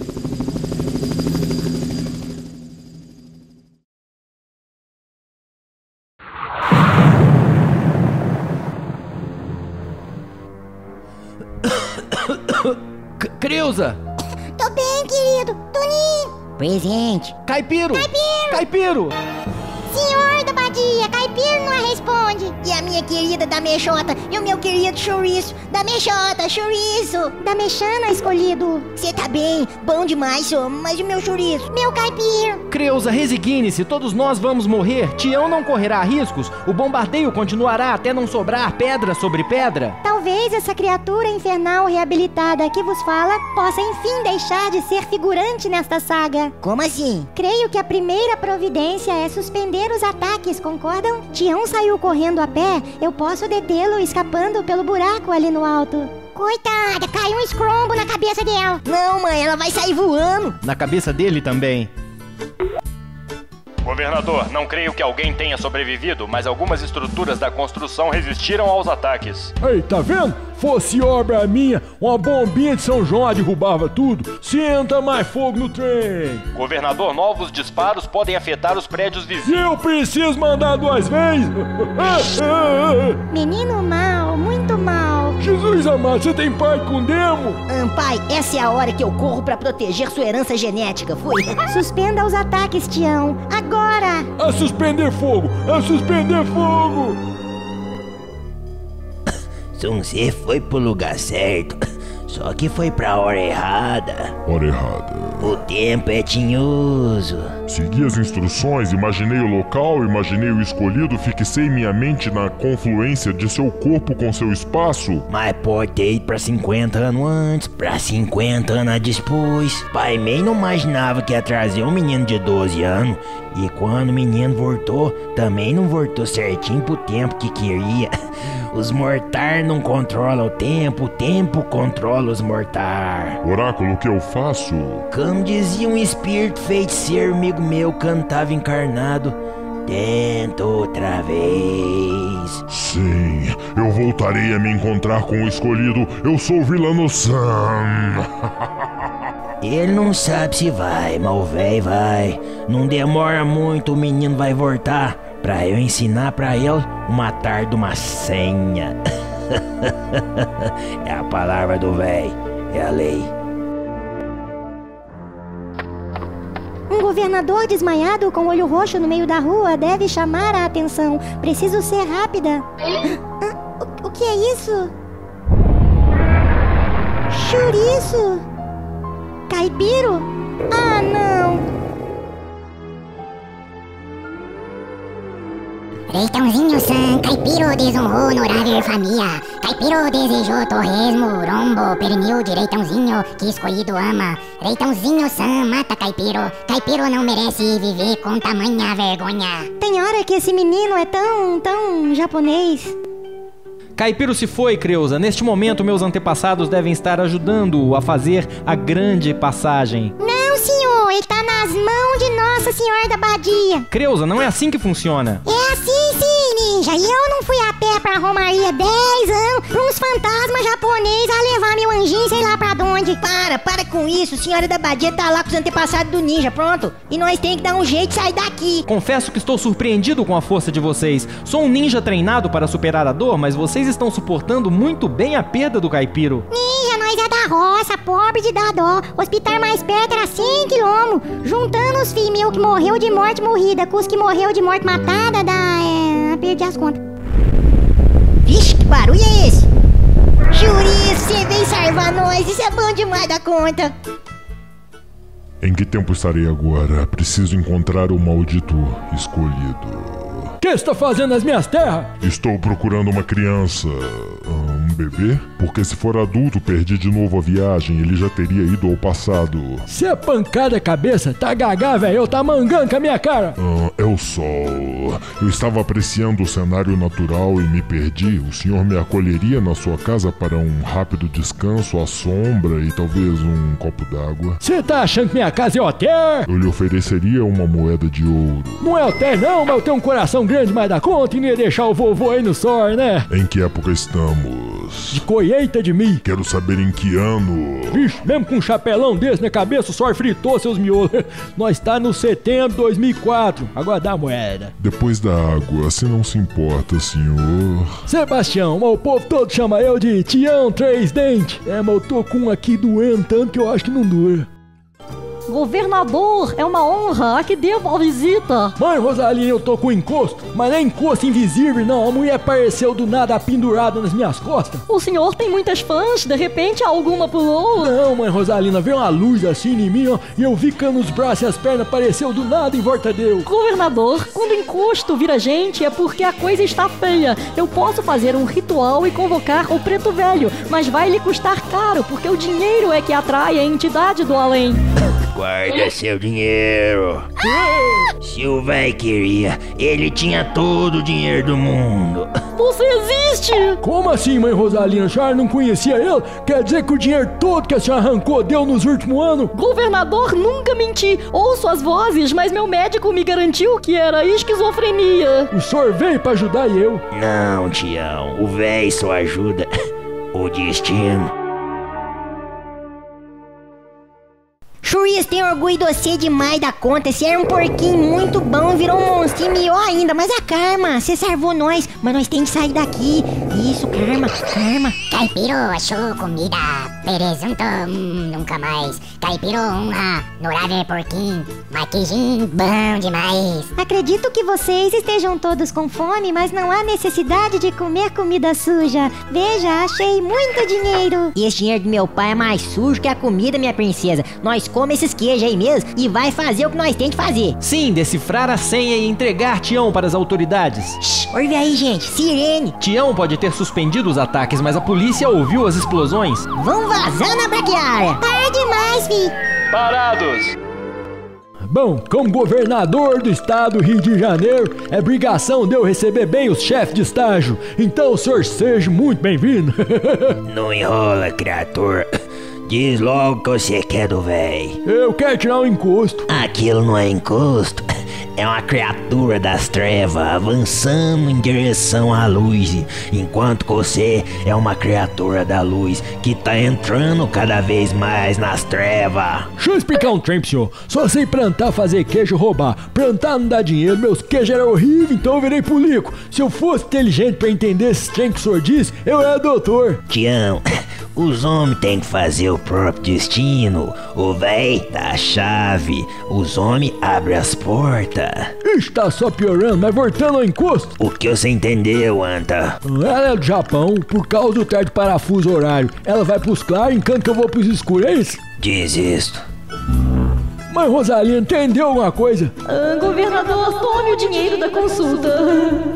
Creuza! Tô bem, querido. Toninho! Presente! Caipiro! Caipiro! Caipiro! Senhor da Badia, Caipiro não responde. E a minha querida da Mexota e o meu querido chouriço. Da Mexota, chouriço. Da Mexana, escolhido. Você tá bem, bom demais, senhor, mas e o meu chouriço? Meu Caipiro. Creuza, resigne-se, todos nós vamos morrer. Tião não correrá riscos. O bombardeio continuará até não sobrar pedra sobre pedra. Talvez essa criatura infernal reabilitada que vos fala possa enfim deixar de ser figurante nesta saga. Como assim? Creio que a primeira providência é suspender os ataques, concordam? Tião saiu correndo a pé, eu posso detê-lo escapando pelo buraco ali no alto. Coitada, caiu um escrombo na cabeça dela. Não, mãe, ela vai sair voando. Na cabeça dele também. Governador, não creio que alguém tenha sobrevivido, mas algumas estruturas da construção resistiram aos ataques. Aí, tá vendo? Fosse obra minha, uma bombinha de São João derrubava tudo. Senta mais fogo no trem. Governador, novos disparos podem afetar os prédios vizinhos. Eu preciso mandar duas vezes. Menino mau, muito mau. Jesus amado, você tem pai com demo? Ah, pai, essa é a hora que eu corro pra proteger sua herança genética, foi? Suspenda os ataques, Tião. Agora! A suspender fogo! A suspender fogo! Você foi pro lugar certo, só que foi pra hora errada. Hora errada. O tempo é tinhoso. Segui as instruções, imaginei o local, imaginei o escolhido, fixei minha mente na confluência de seu corpo com seu espaço. Mas pode ter ido pra cinquenta anos antes, pra cinquenta anos depois. Pai Mei não imaginava que ia trazer um menino de doze anos. E quando o menino voltou, também não voltou certinho pro tempo que queria. Os mortar não controlam o tempo, o tempo controla os mortar. Oráculo, o que eu faço? Como dizia um espírito feiticeiro amigo meu, cantava encarnado. Tenta outra vez. Sim, eu voltarei a me encontrar com o escolhido. Eu sou o vilano Sam. Ele não sabe se vai, mas o véi vai. Não demora muito, o menino vai voltar. Pra eu ensinar pra ele uma tarde uma senha. É a palavra do véi, é a lei. Um governador desmaiado com olho roxo no meio da rua deve chamar a atenção. Preciso ser rápida. Ah, o, o que é isso? Chouriço? Caipiro? Ah, não! Leitãozinho-san, Caipiro desonrou honorável família. Caipiro desejou torresmo, rombo, pernil de Leitãozinho, que escolhido ama. Leitãozinho-san, mata Caipiro. Caipiro não merece viver com tamanha vergonha. Tem hora que esse menino é tão, tão japonês. Caipiro se foi, Creusa. Neste momento, meus antepassados devem estar ajudando-o a fazer a grande passagem. Não, senhor, ele tá nas mãos de Nossa Senhora da Badia. Creusa, não é assim que funciona. É assim sim, ninja. E eu não fui a pé pra Romaria dez anos pra uns fantasmas japoneses a levar meu anjinho sei lá pra onde. Para, para com isso. Senhora da Badia tá lá com os antepassados do ninja, pronto. E nós tem que dar um jeito de sair daqui. Confesso que estou surpreendido com a força de vocês. Sou um ninja treinado para superar a dor, mas vocês estão suportando muito bem a perda do Caipiro. Ninja, nós é da roça, pobre de dar dó. O hospital mais perto era cem quilômetros. Juntando os filhos meus que morreu de morte morrida com os que morreu de morte matada, dá... É... perdi as contas. Vixe, que barulho é esse? Chouriço, você veio salvar nós. Isso é bom demais da conta. Em que tempo estarei agora? Preciso encontrar o maldito escolhido. O que você tá fazendo nas minhas terras? Estou procurando uma criança. Um bebê? Porque se for adulto, perdi de novo a viagem. Ele já teria ido ao passado. Você é pancada a cabeça? Tá gagá, velho? Eu tá mangando com a minha cara. Ah, é o sol. Eu estava apreciando o cenário natural e me perdi. O senhor me acolheria na sua casa para um rápido descanso à sombra e talvez um copo d'água? Você tá achando que minha casa é hotel? Eu lhe ofereceria uma moeda de ouro. Não é hotel não, mas eu tenho um coração grande mais da conta e não ia deixar o vovô aí no sol, né? Em que época estamos? De colheita de milho. Quero saber em que ano. Vixe, mesmo com um chapelão desse na cabeça, o sol fritou seus miolos. Nós tá no setembro de dois mil e quatro. Agora dá a moeda. Depois da água, se não se importa, senhor. Sebastião, mas o povo todo chama eu de Tião Três Dentes. É, mas eu tô com um aqui doendo tanto que eu acho que não dura. Governador, é uma honra, a que devo a visita. Mãe Rosalinha, eu tô com encosto, mas não é encosto invisível não, a mulher apareceu do nada pendurada nas minhas costas. O senhor tem muitas fãs, de repente alguma pulou? Não, mãe Rosalina, veio uma luz assim em mim, ó, e eu vi que nos braços e as pernas apareceu do nada em volta dele. Governador, quando o encosto vira gente é porque a coisa está feia. Eu posso fazer um ritual e convocar o preto velho, mas vai lhe custar caro, porque o dinheiro é que atrai a entidade do além. Guarda seu dinheiro. Se o véi queria, ele tinha todo o dinheiro do mundo. Você existe? Como assim, mãe Rosalina? A senhora não conhecia ele? Quer dizer que o dinheiro todo que a senhora arrancou deu nos últimos anos? Governador, nunca menti. Ouço as vozes, mas meu médico me garantiu que era esquizofrenia. O senhor veio pra ajudar eu? Não, Tião. O véi só ajuda o destino. Chouriço tem orgulho de você demais da conta. Você era um porquinho muito bom, virou um monstrinho melhor ainda. Mas a Karma, você salvou nós, mas nós temos que sair daqui. Isso, Karma, Karma. Caipiro achou comida, presunto, hum, nunca mais. Caipiro honra, honorável porquinho, maquijinho bom demais. Acredito que vocês estejam todos com fome, mas não há necessidade de comer comida suja. Veja, achei muito dinheiro. E esse dinheiro do meu pai é mais sujo que a comida, minha princesa. Nós come esses queijos aí mesmo e vai fazer o que nós temos que fazer. Sim, decifrar a senha e entregar Tião para as autoridades. Shhh, ouve aí, gente, sirene. Tião pode ter suspendido os ataques, mas a polícia ouviu as explosões. Vão vazar na braquiária. Para demais, fi. Parados. Bom, como governador do estado do Rio de Janeiro, é obrigação de eu receber bem os chefes de estágio. Então o senhor seja muito bem-vindo. Não enrola, criatura. Diz logo o que você quer do véi. Eu quero tirar um encosto. Aquilo não é encosto, é uma criatura das trevas avançando em direção à luz, enquanto que você é uma criatura da luz que tá entrando cada vez mais nas trevas. Deixa eu explicar um trem pro senhor. Só sei plantar, fazer queijo, roubar. Plantar não dá dinheiro, meus queijos eram horríveis, então eu virei pulico. Se eu fosse inteligente pra entender esses trem que o senhor diz, eu era doutor. Tião, os homens têm que fazer o próprio destino. O véi dá a chave, os homens abrem as portas. Ixi, tá só piorando, mas voltando ao encosto. O que você entendeu, Anta? Ela é do Japão, por causa do tarde parafuso horário. Ela vai pros claros, enquanto que eu vou pros escuros, é isso? Desisto. Mãe Rosalina, entendeu alguma coisa? Ah, governador, tome o dinheiro da consulta.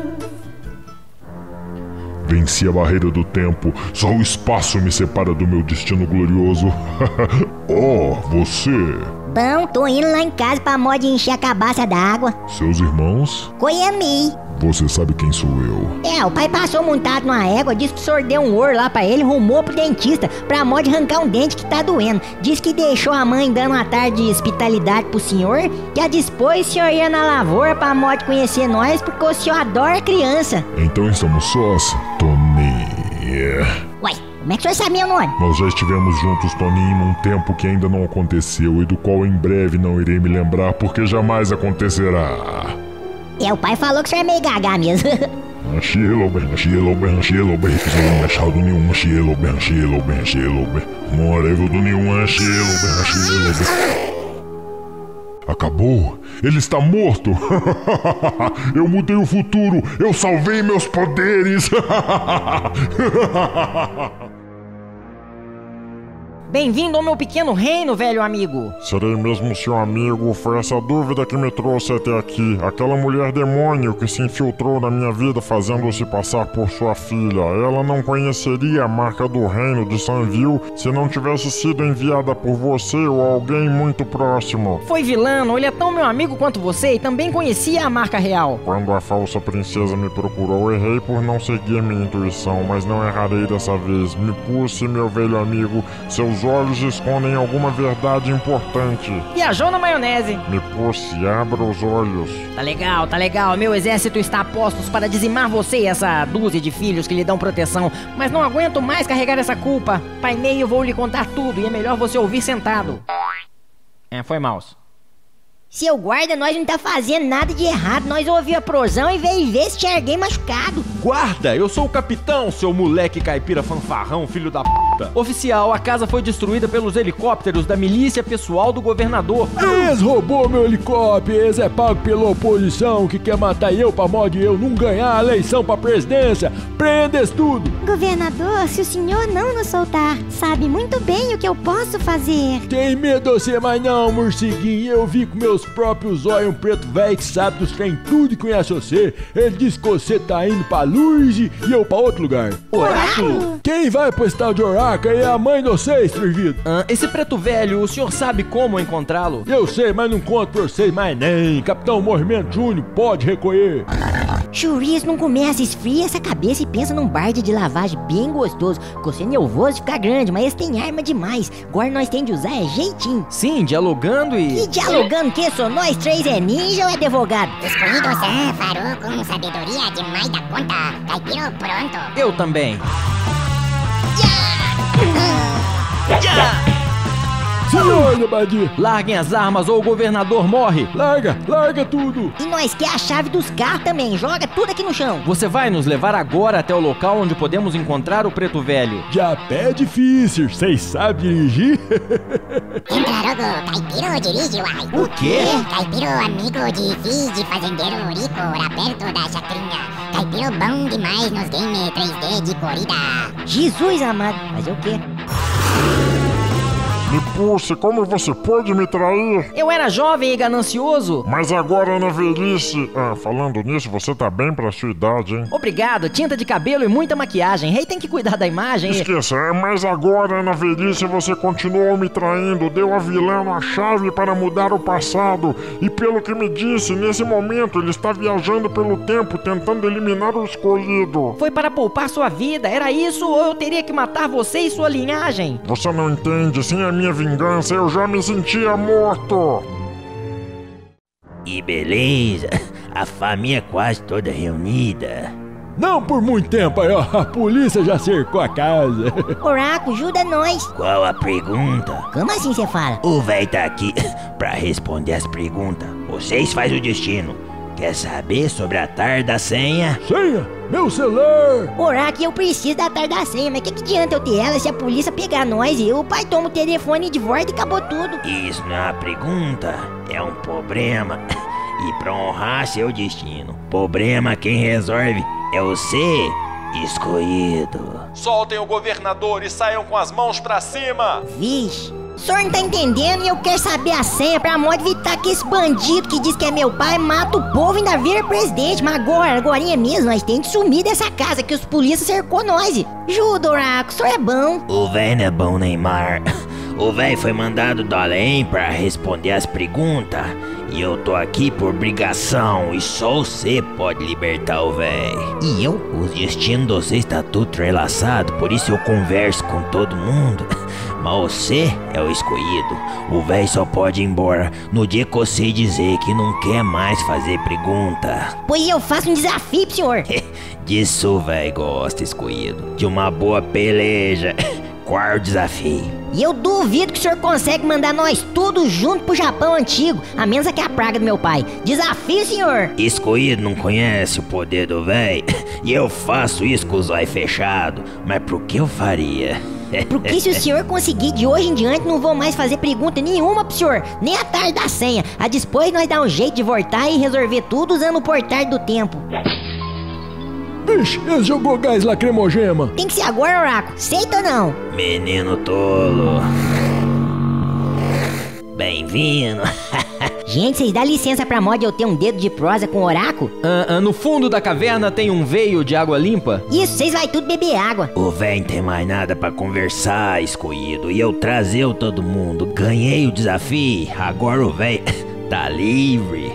Venci a barreira do tempo, só o espaço me separa do meu destino glorioso. Oh, você! Bom, tô indo lá em casa pra mod encher a cabaça d'água. Seus irmãos? Koyami. Você sabe quem sou eu. É, o pai passou montado numa égua, disse que o senhor deu um ouro lá pra ele, rumou pro dentista, pra mod arrancar um dente que tá doendo. Disse que deixou a mãe dando uma tarde de hospitalidade pro senhor, que a depois o senhor ia na lavoura pra mod conhecer nós, porque o senhor adora criança. Então estamos sós, Tony. Ué, como é que o senhor sabe meu nome? Nós já estivemos juntos, Toninho, num tempo que ainda não aconteceu e do qual em breve não irei me lembrar, porque jamais acontecerá. É, o pai falou que o senhor é meio gaga mesmo. Chielo bem, chielo bem, chielo bem, chielo bem, chielo nenhum, chielo bem, chielo bem, chielo bem, morevo do nenhum, chielo bem, chielo bem. Acabou? Ele está morto! Eu mudei o futuro! Eu salvei meus poderes! Bem-vindo ao meu pequeno reino, velho amigo. Serei mesmo seu amigo, foi essa dúvida que me trouxe até aqui. Aquela mulher demônio que se infiltrou na minha vida fazendo-se passar por sua filha. Ela não conheceria a marca do reino de Sanville se não tivesse sido enviada por você ou alguém muito próximo. Foi vilano, ele é tão meu amigo quanto você e também conhecia a marca real. Quando a falsa princesa me procurou, errei por não seguir minha intuição, mas não errarei dessa vez. Me pulse, meu velho amigo, seus Os olhos escondem alguma verdade importante. Viajou na maionese. Me pulse, abra os olhos. Tá legal, tá legal. Meu exército está a postos para dizimar você e essa dúzia de filhos que lhe dão proteção. Mas não aguento mais carregar essa culpa. Pai Meio, eu vou lhe contar tudo e é melhor você ouvir sentado. É, foi mouse. Seu guarda, nós não tá fazendo nada de errado. Nós ouvimos a prosão e veio ver se tinha alguém machucado. Guarda, eu sou o capitão, seu moleque caipira fanfarrão, filho da puta. Oficial, a casa foi destruída pelos helicópteros da milícia pessoal do governador. Eles roubou meu helicóptero, eles é pago pela oposição que quer matar eu pra mod eu não ganhar a eleição pra presidência. Prendes tudo. Governador, se o senhor não nos soltar, sabe muito bem o que eu posso fazer. Tem medo de você, mas não, morceguinho. Eu vi com meus próprios olhos um preto velho que sabe dos trem tudo e conhece você. Ele disse que você tá indo pra luz e eu pra outro lugar. Oráculo? Quem vai pro tal de oráculo é a mãe de vocês, trevido. Ah, esse preto velho, o senhor sabe como encontrá-lo? Eu sei, mas não conto pra vocês mais nem. Capitão Movimento Júnior pode recolher. Churiz, não começa, esfria essa cabeça e pensa num barde de lavagem bem gostoso. Você é nervoso fica grande, mas eles têm arma demais. Agora nós temos de usar é jeitinho. Sim, dialogando e... E dialogando que sou nós três é ninja ou é advogado? Escolhido-san farou com sabedoria demais da conta. Caipiro pronto. Eu também. Senhor Dabadi! Larguem as armas ou o governador morre. Larga, larga tudo. E nós quer a chave dos carros também. Joga tudo aqui no chão. Você vai nos levar agora até o local onde podemos encontrar o preto velho. De a pé é difícil, vocês sabem dirigir? Entra logo, Caipiro dirige, uai. O quê? Caipiro amigo de fi de fazendeiro rico, lá perto da chacrinha. Caipiro bom demais nos games três D de corrida. Jesus amado, fazer o quê? Me pulse, como você pode me trair? Eu era jovem e ganancioso. Mas agora na velhice... Ah, falando nisso, você tá bem pra sua idade, hein? Obrigado, tinta de cabelo e muita maquiagem. Rei tem que cuidar da imagem. Esqueça, e... mas agora na velhice você continuou me traindo. Deu a vilã a chave para mudar o passado. E pelo que me disse, nesse momento ele está viajando pelo tempo tentando eliminar o escolhido. Foi para poupar sua vida, era isso ou eu teria que matar você e sua linhagem? Você não entende, sem a minha vingança eu já me sentia morto. Que beleza, a família quase toda reunida. Não por muito tempo aí, ó. A polícia já cercou a casa. Oráculo, ajuda nós. Qual a pergunta? Como assim você fala? O véi tá aqui pra responder as perguntas. Vocês fazem o destino. Quer saber sobre a tarde da senha? Senha? Meu celular! Oráculo, eu preciso da tarde da senha, mas que que adianta eu ter ela se a polícia pegar nós e o pai toma o telefone de volta e acabou tudo? Isso não é uma pergunta, é um problema. E pra honrar seu destino, problema quem resolve é você, escolhido. Soltem o governador e saiam com as mãos pra cima! Vixe, o senhor não tá entendendo e eu quero saber a senha pra modo evitar que esse bandido que diz que é meu pai mata o povo e ainda vira presidente. Mas agora, agorinha mesmo, nós temos que sumir dessa casa que os polícias cercou nós. Ajuda, Oráculo, o senhor é bom. O véi não é bom, Neymar. O véi foi mandado do além pra responder as perguntas. E eu tô aqui por obrigação, e só você pode libertar o véi. E eu? O destino de vocês tá tudo entrelaçado, por isso eu converso com todo mundo. Mas você é o escolhido. O véi só pode ir embora no dia que você dizer que não quer mais fazer pergunta. Pois eu faço um desafio pro senhor. Disso o véi gosta, escolhido. De uma boa peleja. Qual o desafio? E eu duvido que o senhor consegue mandar nós tudo junto pro Japão antigo, a menos que a praga do meu pai. Desafio, senhor! Escolhido não conhece o poder do véi, e eu faço isso com os olhos fechados, mas por que eu faria? Porque se o senhor conseguir de hoje em diante, não vou mais fazer pergunta nenhuma pro senhor, nem a tarde da senha. A depois nós dá um jeito de voltar e resolver tudo usando o portal do tempo. Vixe, ele jogou gás lacrimogema. Tem que ser agora, Oráculo. Aceita ou não? Menino tolo. Bem-vindo. Gente, vocês dão licença pra mod eu ter um dedo de prosa com o Oráculo? Ah, ah, no fundo da caverna tem um veio de água limpa? Isso, vocês vai tudo beber água. O véi não tem mais nada pra conversar, escolhido. E eu trazeu todo mundo. Ganhei o desafio. Agora o véi tá livre.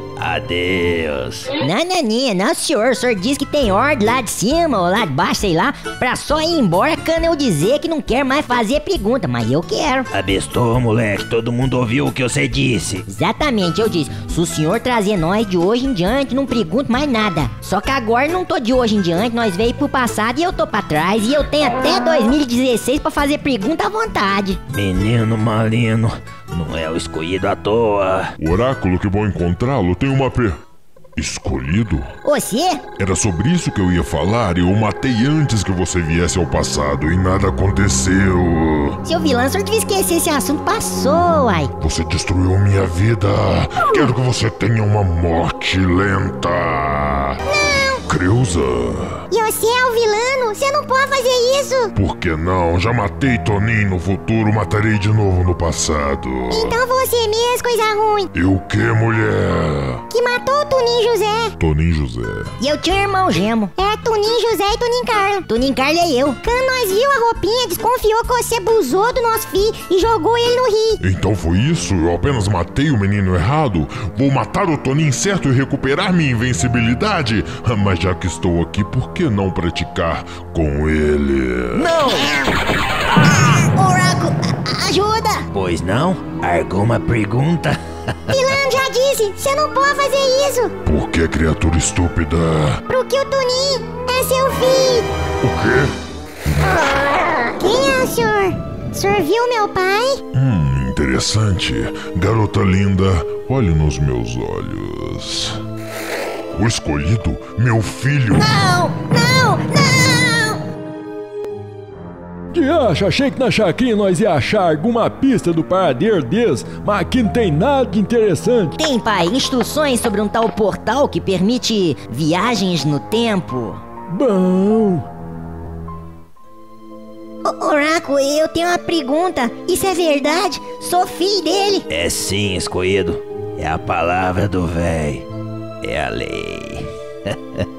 Adeus. Nananinha, não senhor, o senhor diz que tem ordem lá de cima ou lá de baixo, sei lá, pra só ir embora quando eu dizer que não quer mais fazer pergunta, mas eu quero. Abestou, moleque, todo mundo ouviu o que você disse. Exatamente, eu disse, se o senhor trazer nós de hoje em diante, não pergunto mais nada. Só que agora não tô de hoje em diante, nós veio pro passado e eu tô pra trás, e eu tenho até dois mil e dezesseis pra fazer pergunta à vontade. Menino malino, não é o escolhido à toa. Oráculo, que bom encontrá-lo. Tem uma per... Escolhido? Você? Era sobre isso que eu ia falar e eu matei antes que você viesse ao passado e nada aconteceu. Seu vilão, o senhor devia esquecer esse assunto, passou, ai. Você destruiu minha vida. Quero que você tenha uma morte lenta. Não! Creusa. E você é o vilano? Você não pode fazer isso. Por que não? Já matei Toninho no futuro, matarei de novo no passado. Então você mesmo, coisa ruim. Eu que, mulher? Que matou o Toninho José. Toninho José. E eu tinha um irmão gemo. É Toninho José e Toninho Carlo. Toninho Carlo é eu. Quando nós viu a roupinha, desconfiou que você abusou do nosso filho e jogou ele no rio. Então foi isso? Eu apenas matei o menino errado? Vou matar o Toninho certo e recuperar minha invencibilidade? Mas já que estou aqui, por que não praticar com ele? Não! Ah, Oráculo, ajuda! Pois não? Alguma pergunta? Vilano já disse, você não pode fazer isso. Por que, criatura estúpida? Porque o Toninho é seu filho. O quê? Quem é o senhor? O senhor viu meu pai? Hum, interessante. Garota linda, olhe nos meus olhos. O escolhido? Meu filho? Não! Não! Não! Diacho, achei que na chacrinha nós ia achar alguma pista do paradeiro deles, mas aqui não tem nada de interessante. Tem, pai, instruções sobre um tal portal que permite viagens no tempo. Bom... O Oráculo, eu tenho uma pergunta. Isso é verdade? Sou filho dele? É sim, escolhido. É a palavra do véi. É a lei.